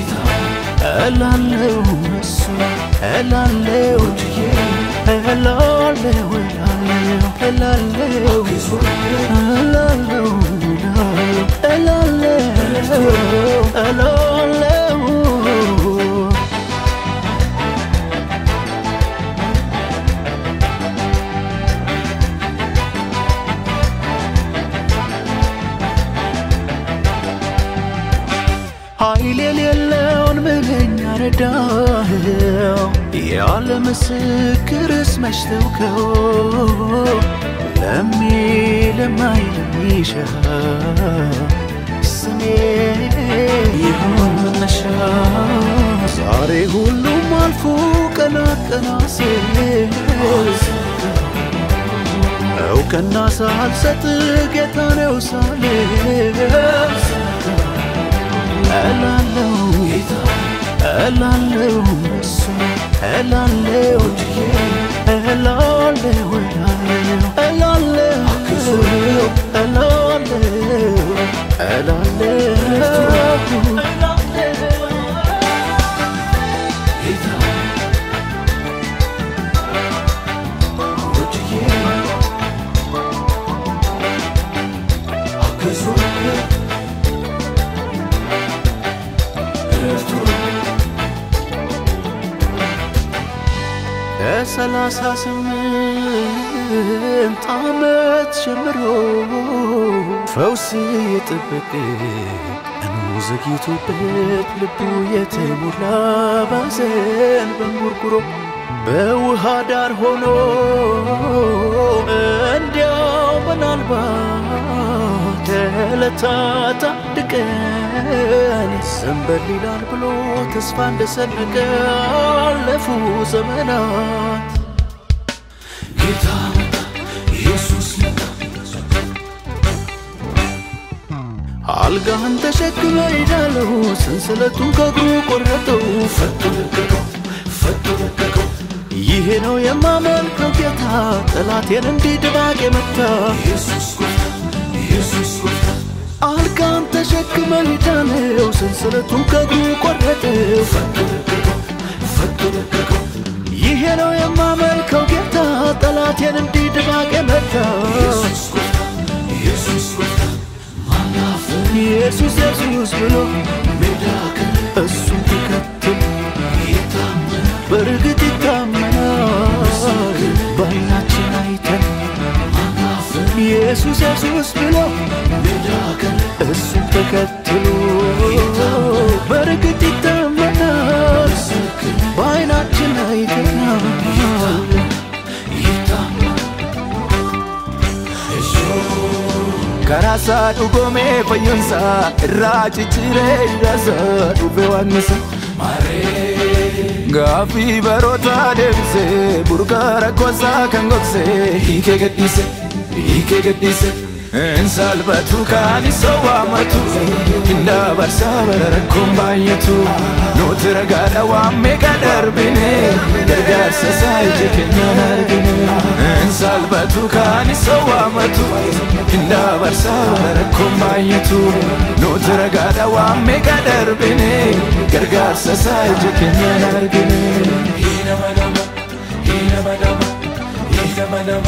እላለሁ እሱ እላለሁ እላለሁ እላለሁ እላለሁ እላለሁ እላለሁ ኃይል የሌለውን ምንኛ ረዳኸው ያለ ምስክርስ መች ተውከው። ለሚል ለማይልሽ ስሜ ይሁን መነሻ። ዛሬ ሁሉም አልፎ ቀና ቀና ሲል እውቅና ሳልሰጥ ጌታ ነው ሳልል እላለሁ እላለሁ እሱ እላለሁ እላለሁ እላለሁ እላለሁ ከሰላሳ ስምንት ዓመት ጀምሮ ፈውስ የጠበቀ ቀኑ ዘግይቶበት ልቡ የተሞላ ባዘን በንጉርጉሮ በውሃ ዳር ሆኖ እንዲያው ምናልባት ከዕለታት አንድ ቀን ሰንበል ይላል ብሎ ተስፋ እንደሰነቀ አለፉ ዘመናት። ጌታ መጣ ኢየሱስ መጣ አልጋህን ተሸክመ ሄዳለሁ ሰንሰለቱን ከእግሩ ቆረጠው ፈቶ ለቀቀው ፈቶ ለቀቀው። ይሄ ነው የማመልከው ጌታ ጠላቴን እንዲህ ድባቅ የመታ ኢየሱስ ጎፍታ ኢየሱስ ጎፍታ። አልጋህን ተሸክመ ሄዳለሁ ሰንሰለቱን ከእግሩ ቆረጠው ፈቶ ለቀቀው ፈቶ ለቀቀው። ይሄ ነው የማመልከው ጌታ ጠላቴን እንዲህ ድባቅ የመታ ኢየሱስ ጎፍታ ኢየሱስ ጎፍታ። ኢየሱስ ኢየሱስ ብሎ ሜዳ ቀረ እሱን ተከትሎ ይታመናል በእርግጥ ይታመናል በዓይናችን አይተን። ኢየሱስ ኢየሱስ ብሎ ሜዳ ቀረ እሱን ተከትሎ በእርግጥ ይታመናል በዓይናችን አይተን። Karasa dhugome fayyonsa irraa cicciree hidhasa dhufe waannisa gaaffii baroota deebisee burqaa rakkoosaa kan gogsee hiikee gadhiise hiikee gadhiise እንሳልበቱ ካሊሰዋ መቱ እንዳ በርሳ በረረኩም ባየቱ ኖትረጋዳ ዋሜ ቀደርብኔ ገርጋርሰ ሳይጅ ከኛን አርግኔ እንሳልበቱ ካሊሰዋ መቱ እንዳ በርሳ በረረኩም ባየቱ ኖትረጋዳ ዋሜ ቀደርብኔ ገርጋርሰ ሳይጅ ከኛን አርግኔ ሂነመነማ ሂነመነማ ሂነመነማ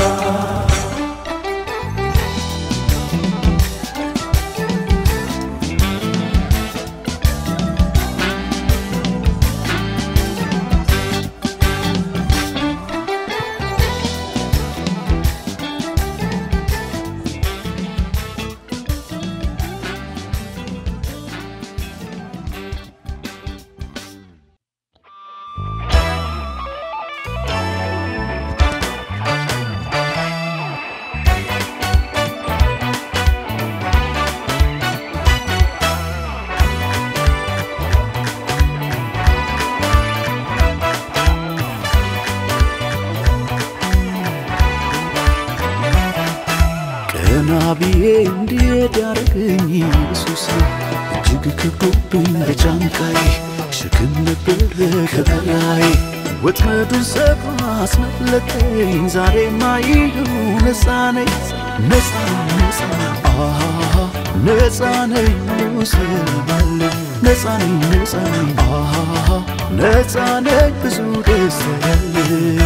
ናቢዬ እንዴት ያረገኝ ኢየሱስ እጅግ ከብዶብኝ በጫንቃዬ ሸክም ነበር ከበላይ ወጥመዱን ሰብሮ አስመለጠኝ ዛሬማ ይኸው ነፃ ነኝ ነፃ ነፃ አሃ ነፃ ነኝ ሙስሊም ነፃ ነኝ ነፃ ነኝ አሃ ነፃ ነኝ ብዙ ደስ ያለኝ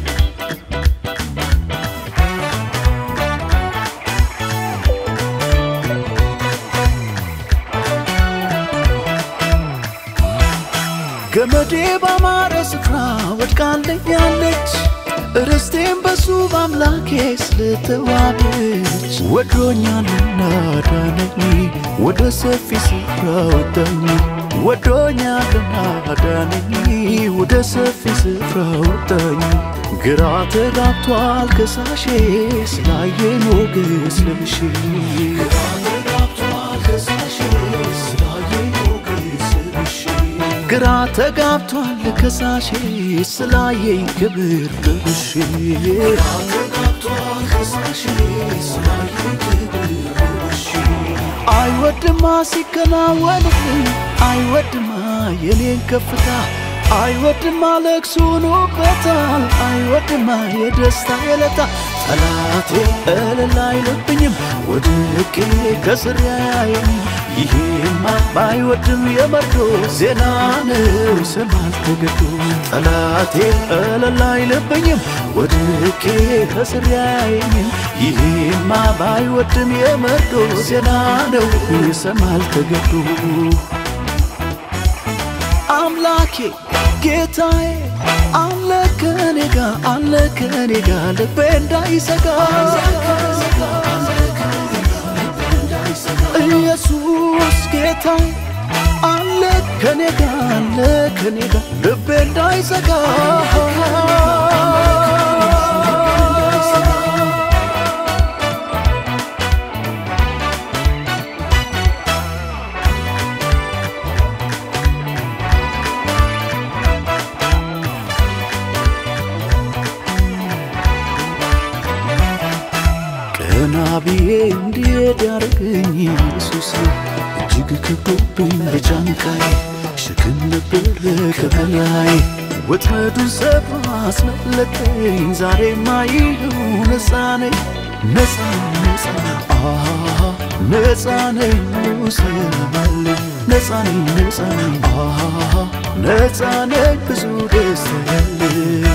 ገመዴ ባማረ ስፍራ ወድቃለኛለች ርስቴም በሱ በአምላኬ ስለተዋበች ወዶኛልና ዳነኝ ወደ ሰፊ ስፍራ ወጣኝ ወዶኛልና ዳነኝ ወደ ሰፊ ስፍራ ወጣኝ ግራ ተጋብቷል ከሳሼ ስላየ ሞገስ ለብሼ ግራ ተጋብቷል ከሳሼ ስላየ ሞገስ ለብሼ ግራ ተጋብቷል ከሳሼ ስላየኝ ክብር ለብሼ ግራ ተጋብቷል ከሳሼ ስላየኝ ክብር ለብሼ አይወድማ ሲከናወንልኝ አይወድማ የኔን ከፍታ አይወድማ ለቅሶን ወቅበታል አይወድማ የደስታ የለታ ጠላቴ እልል አይልብኝም ወድቄ ከስር ያየኝ ይሄማ ባይወድም የመርዶ ዜና ነው ይሰማል ተገዶ ጠላቴ እልል አይልብኝም ወድቄ ከስር ያየኝ ይሄማ ባይወድም የመርዶ ዜና ነው ይሰማል ተገዶ አምላኬ ጌታዬ አለ ከኔ ጋር አለ ከኔ ጋር ልቤ እንዳይሰጋ ኢየሱስ ጌታዬ አለ ከኔ ጋር አለ ከኔ ጋር ልቤ እንዳይሰጋ ናቢዬ እንዴት ያረገኝ ኢየሱስ እጅግ ከብዶብኝ በጫንቃዬ ሸክም ነበር ከበላይ ወጥመዱን ሰብሮ አስመለጠኝ ዛሬማ ይኸው ነፃ ነኝ ነፃ ነፃ አሃ ነፃ ነኝ ሙስሊም ነፃ ነኝ ነፃ ነኝ አሃ ነፃ ነኝ ብዙ ደስ ያለኝ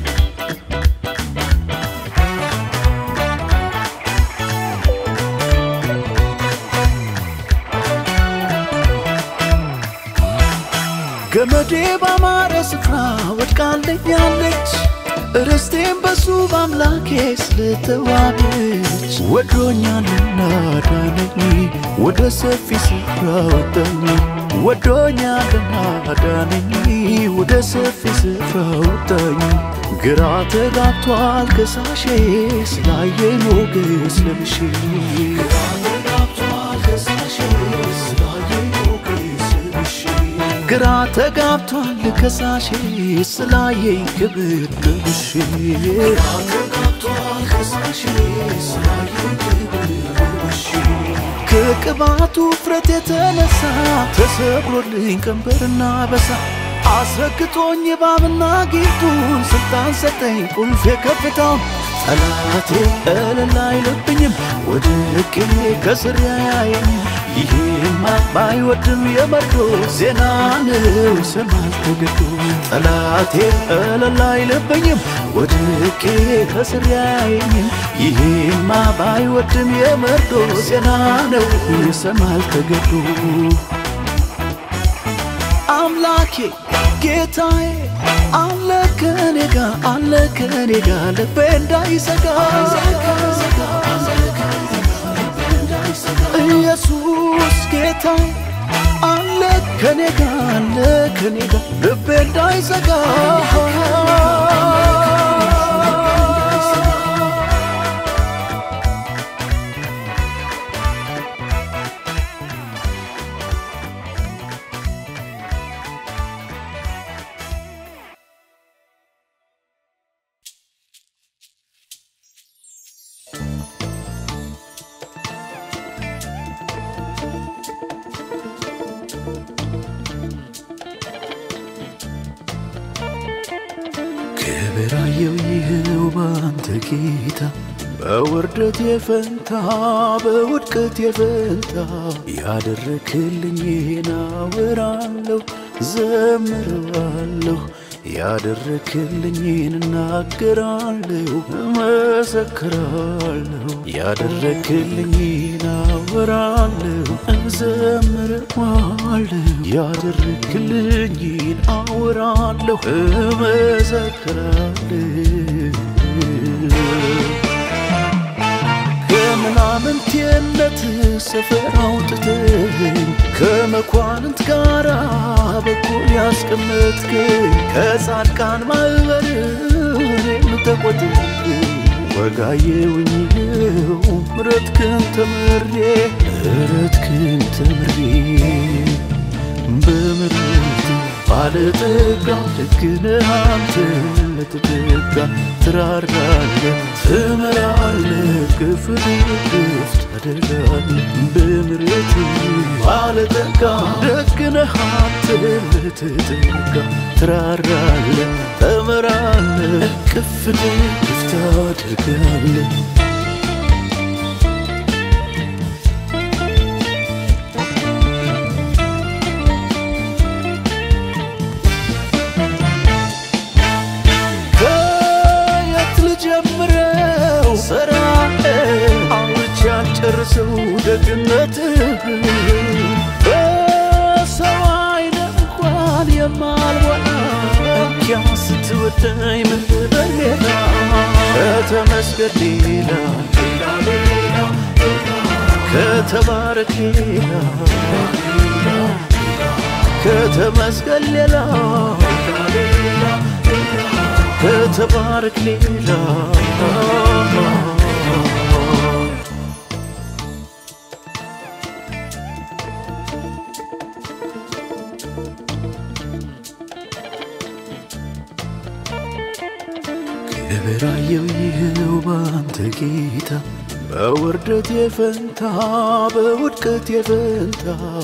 ገመዴ ባማረ ስፍራ ወድቃለኛለች ርስቴም በሱ በአምላኬ ስለተዋበች ወዶኛልና ዳነኝ ወደ ሰፊ ስፍራ ወጣኝ ወዶኛልና ዳነኝ ወደ ሰፊ ስፍራ ወጣኝ ግራ ተጋብቷል ከሳሼ ስላየኝ ሞገስ ለብሼ ግራ ተጋብቷል ከሳሼ ስላየኝ ሞገስ ለብሼ ግራ ተጋብቷል ከሳሼ ስላየኝ ክብር ለብሼ ግራ ተጋብቷል ማልከሳሽ ስላየኝ ክብርሽ ከቅባቱ ፍረት የተነሳ ተሰብሮልኝ ቀንበርና በሳ አስረግጦኝ እባብና ጊንጡን ስልጣን ሰጠኝ ቁልፍ የከፍታውን ጠላቴ እልል አይልብኝም ወድቄ ከስር ያየኝም ይሄማ ባይወድም የመርዶ ዜና ነው ይሰማል ተገዶ ጠላቴ እልል አይልብኝም ወድቄ ከስር ያየኝም ይሄማ ባይወድም የመርዶ ዜና ነው ይሰማል ተገዶ አምላኬ ጌታዬ አለ ከኔ ጋር አለ ከኔ ጋር ልቤ እንዳይሰጋ ኢየሱስ ጌታዬ አለ ከኔ ጋር አለ ከኔ ጋር ልቤ እንዳይሰጋ ክብራየው ይኸው ባንተ ጌታ በውርደት የፈንታ በውድቀት የፈንታ ያደረክልኝን አወራለሁ ዘምራለሁ ያደረክልኝን እናገራለሁ እመሰክራለሁ ያደረክልኝን አወራለሁ እዘምራለሁ ያደረክልኝን አወራለሁ እመሰክራለሁ ከምናምንቴነት ሰፈር አውጥተኸኝ ከመኳንንት ጋር በኩል ያስቀመጥከኝ ከጻድቃን ማኅበር እኔን ተቆጥረኸኝ ወጋየሁኝ ምሕረትህን ተምሬ ምሕረትህን ተምሬ በምሕረትህ ባለጠጋ ደግ ነህ አንተ ለተጠጋ ትራራለህ ትምራለህ ከፍ ደግፍ ታደርጋለህ በምሕረትህ ባለጠጋ ደግ ነህ አንተ ለተጠጋ ትራራለህ ትምራለህ ከፍ ደግፍ ታደርጋለህ ጨርሰው ደግነትህ በሰው ዓይን እንኳን የማልወጣ እንኪያ ስትወደኝ ምድረ ሌላ ከተመስገን ሌላ ከተባረክ ሌላ ከተመስገን ሌላ ከተባረክ ሌላ ክብራየው ይኸው ባንተ ጌታ በውርደት የፈንታ በውድቀት የፈንታ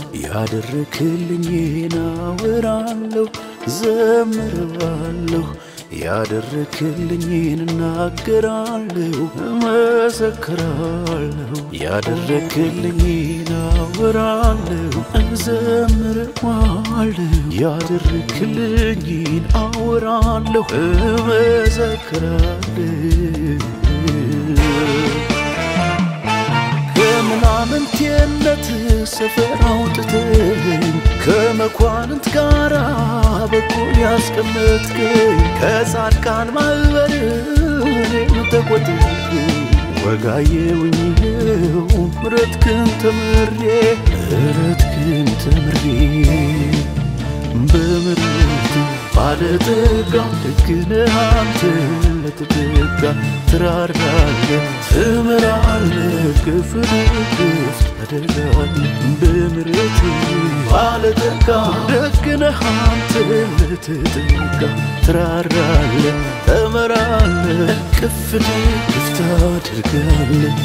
ያደረክልኝን አወራለሁ ዘምራለሁ ያደረክልኝን እናገራለሁ እመሰክራለሁ ያደረክልኝን አወራለሁ እዘምራለሁ ያደረክልኝን አወራለሁ እመሰክራለሁ ከምናምንቴነት ሰፈር አውጥተኸኝ ከመኳንንት ጋር በኩል ያስቀመጥከኝ ከጻድቃን ማኅበር እኔን ተቆጥረኸኝ ወጋየሁኝ ምሕረትህን ተምሬ ምሕረትህን ተምሬ በምሕረትህ ባለጠጋ ደግ ነህ አንተ ለተጠቃ ትራራለህ ትምራለህ ክፍ ደግፍ ታደርጋለህ በምሕረት ባለጠጋ ደግ ነህ አንተ ለተጠቃ ትራራለህ ትምራለህ ክፍ ደግፍ ታደርጋለህ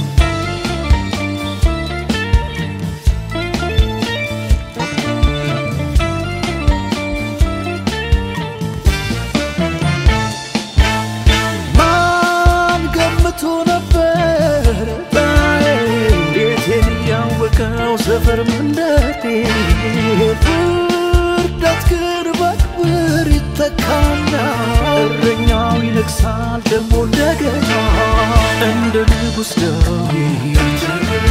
ሰፈር መንደቴ ፍርዳት ግርባት ብር ይተካና እረኛው ይነግሳል ደሞ እንደገና እንደ ንጉሥ ዳዊት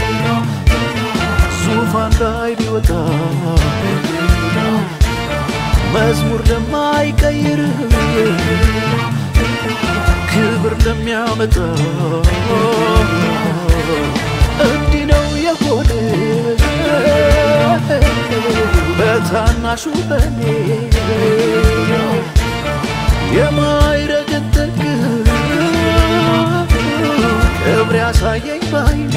ዙፋን ላይ ቢወጣ መዝሙር ለማይቀይር ክብር ለሚያመጣ እንዲህ ነው የሆነ በታናሹ በኔ የማይረግጥ ጥግ ክብር ያሳየኝ ባይኔ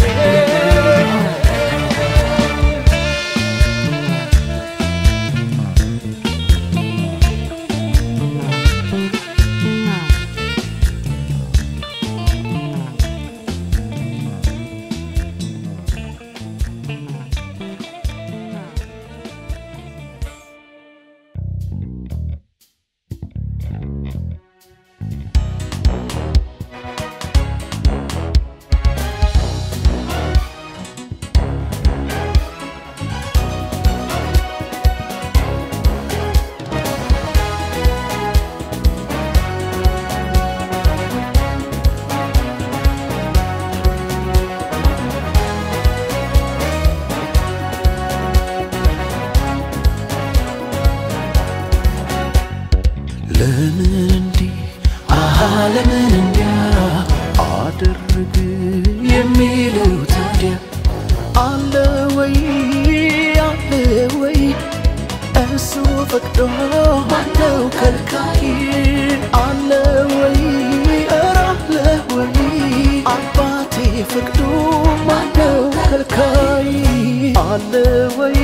ለምን እንዲህ ለምን እንዲያ አደረግ የሚለው ታዲያ አለ ወይ አለ ወይ እሱ ፈቅዶ ማነው ከልካይ አለ ወይ አለ ወይ አባቴ ፈቅዶ ማነው ከልካይ አለ ወይ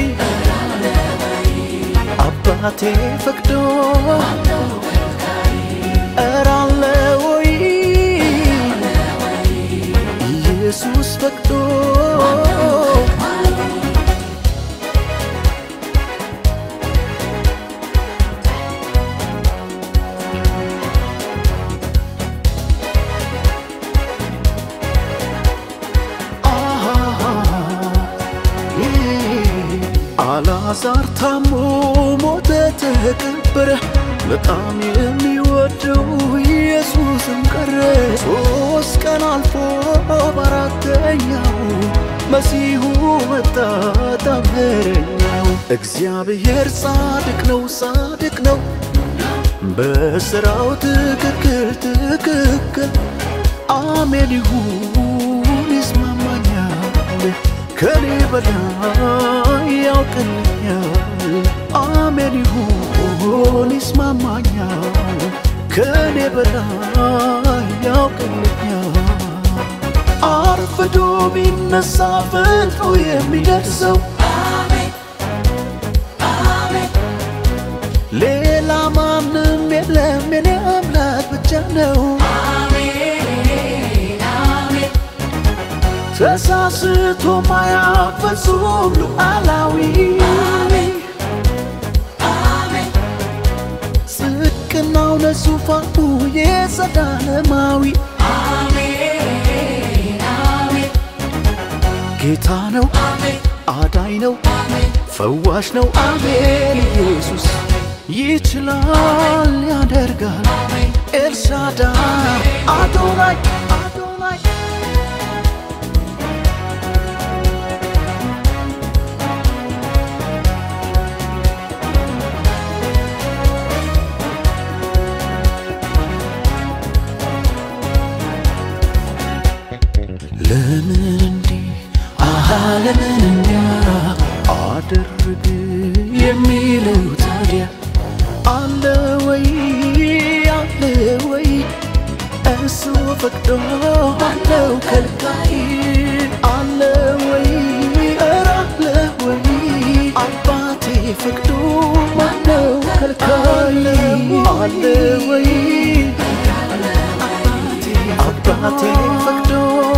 አባቴ ፈቅዶ እራለ ወይ ኢየሱስ ፈቅዶ አልዓዛር ታሞ ሞተ ተቀበረ በጣም የሚወደው ኢየሱስም ቀረ ሶስት ቀን አልፎ በአራተኛው መሲሁ መጣ ታምረኛው እግዚአብሔር ጻድቅ ነው ጻድቅ ነው በሥራው ትክክል ትክክል አሜን ይሁን ይስማማኛል ከኔ በላይ ያውቅልኛል አሜን ይሁን ይስማማኛል ከኔ በላይ ያውቅልኛል አርፍዶ ቢነሳ ፈጥኖ የሚደርሰው አሜን አሜን ሌላ ማንም የለም የኔ አምላክ ብቻ ነው ተሳስቶ ማያውቅ ፍጹም ሉዓላዊ ጽድቅናው ለዙፋኑ የዘላለማዊ ጌታ ነው አዳኝ ነው ፈዋሽ ነው አሜን ኢየሱስ ይችላል ያደርጋል ኤልሻዳይ አዶናይ አዶናይ ለምን እንዲህ ለምን እንዲያ አደረግ የሚለው ታዲያ አለ ወይ አለ ወይ ፈቅዶ ማነው ከልካይ አለ ወይ ኧረ አለ ወይ አባቴ ፈቅዶ ማነው ከልካይ አለ ወይ አባቴ ፈቅዶ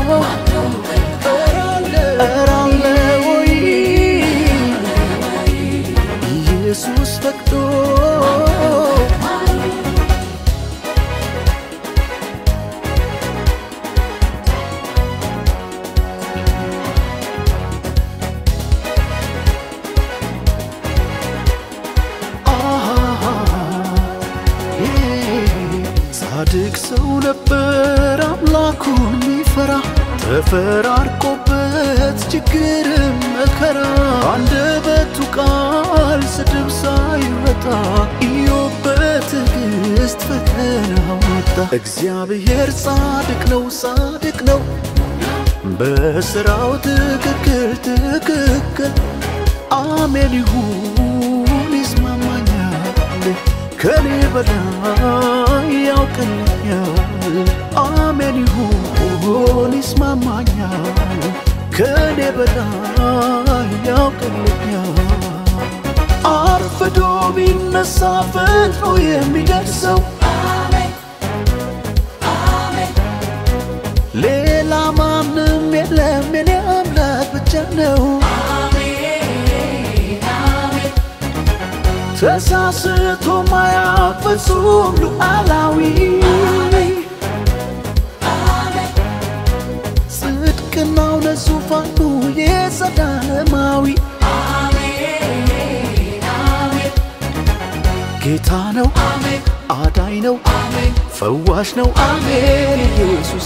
ኧረ አለ ወይ ኢየሱስ ፈቅዶ ጻድቅ ሰው ነበር አምላኩን ሚፈራ ተፈራርቆበት ችግርም መከራ አንደበቱ ቃል ስድብ ሳይወጣ ኢዮብ በትዕግስት ፈተና ወጣ እግዚአብሔር ጻድቅ ነው ጻድቅ ነው በሥራው ትክክል ትክክል አሜን ይሁን ይስማማኛል ከኔ በላይ ያውቅልኛል አሜን ይሁን ይስማማኛል ከኔ በላይ ያውቅልኛል አርፍዶ ቢነሳ ፈጥኖ የሚደርሰው አሜን አሜን ሌላ ማንም የለም የኔ አምላክ ብቻ ነው ተሳስቶ ማያውቅ ፍጹም ሉዓላዊ ጽድቅናው ለዙፋኑ የዘላለማዊ ጌታ ነው አዳኝ ነው ፈዋሽ ነው አሜን ኢየሱስ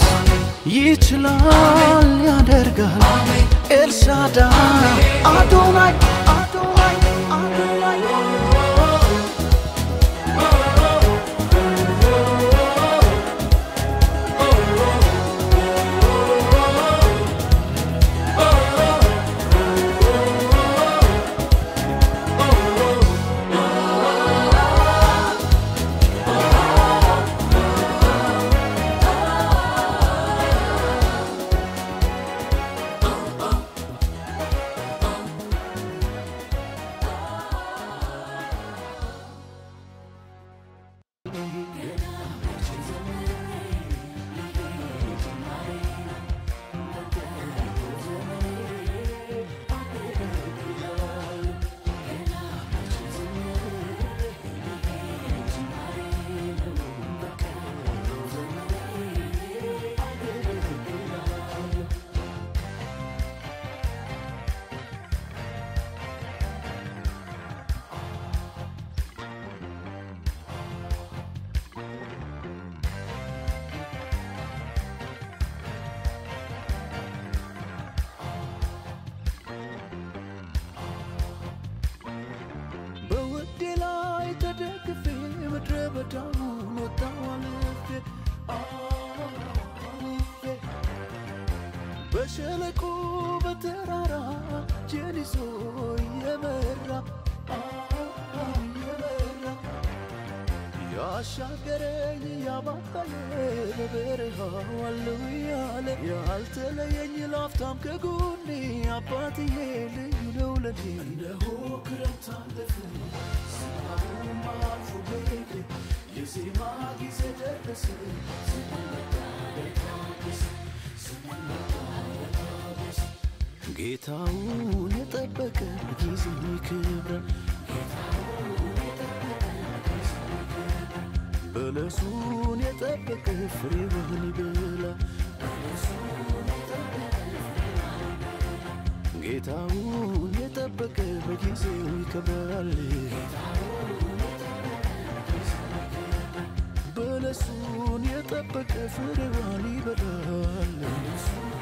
ይችላል ያደርጋል ኤልሻዳይ አዶናይ አዶናይ አዶናይ በሸለቆ በተራራ ጀሊሶ የመራ የመራ ያሻገረኝ ያባባለ በበረሃው አለው ያለ ያልተለየኝ ላፍታም ከጎኔ አባትዬ ልዩ ነው ለኔ እነሆ ክረምት አለፈ ዝናቡም አልፎ ሄደ የዜማ ጊዜ ደረሰ ጌታውን የጠበቀ ጊዜ ይክብራል በለሱን የጠበቀ ፍሬውን ይበላል ጌታውን የጠበቀ በጊዜው ይከብራል በለሱን የጠበቀ ፍሬውን ይበላል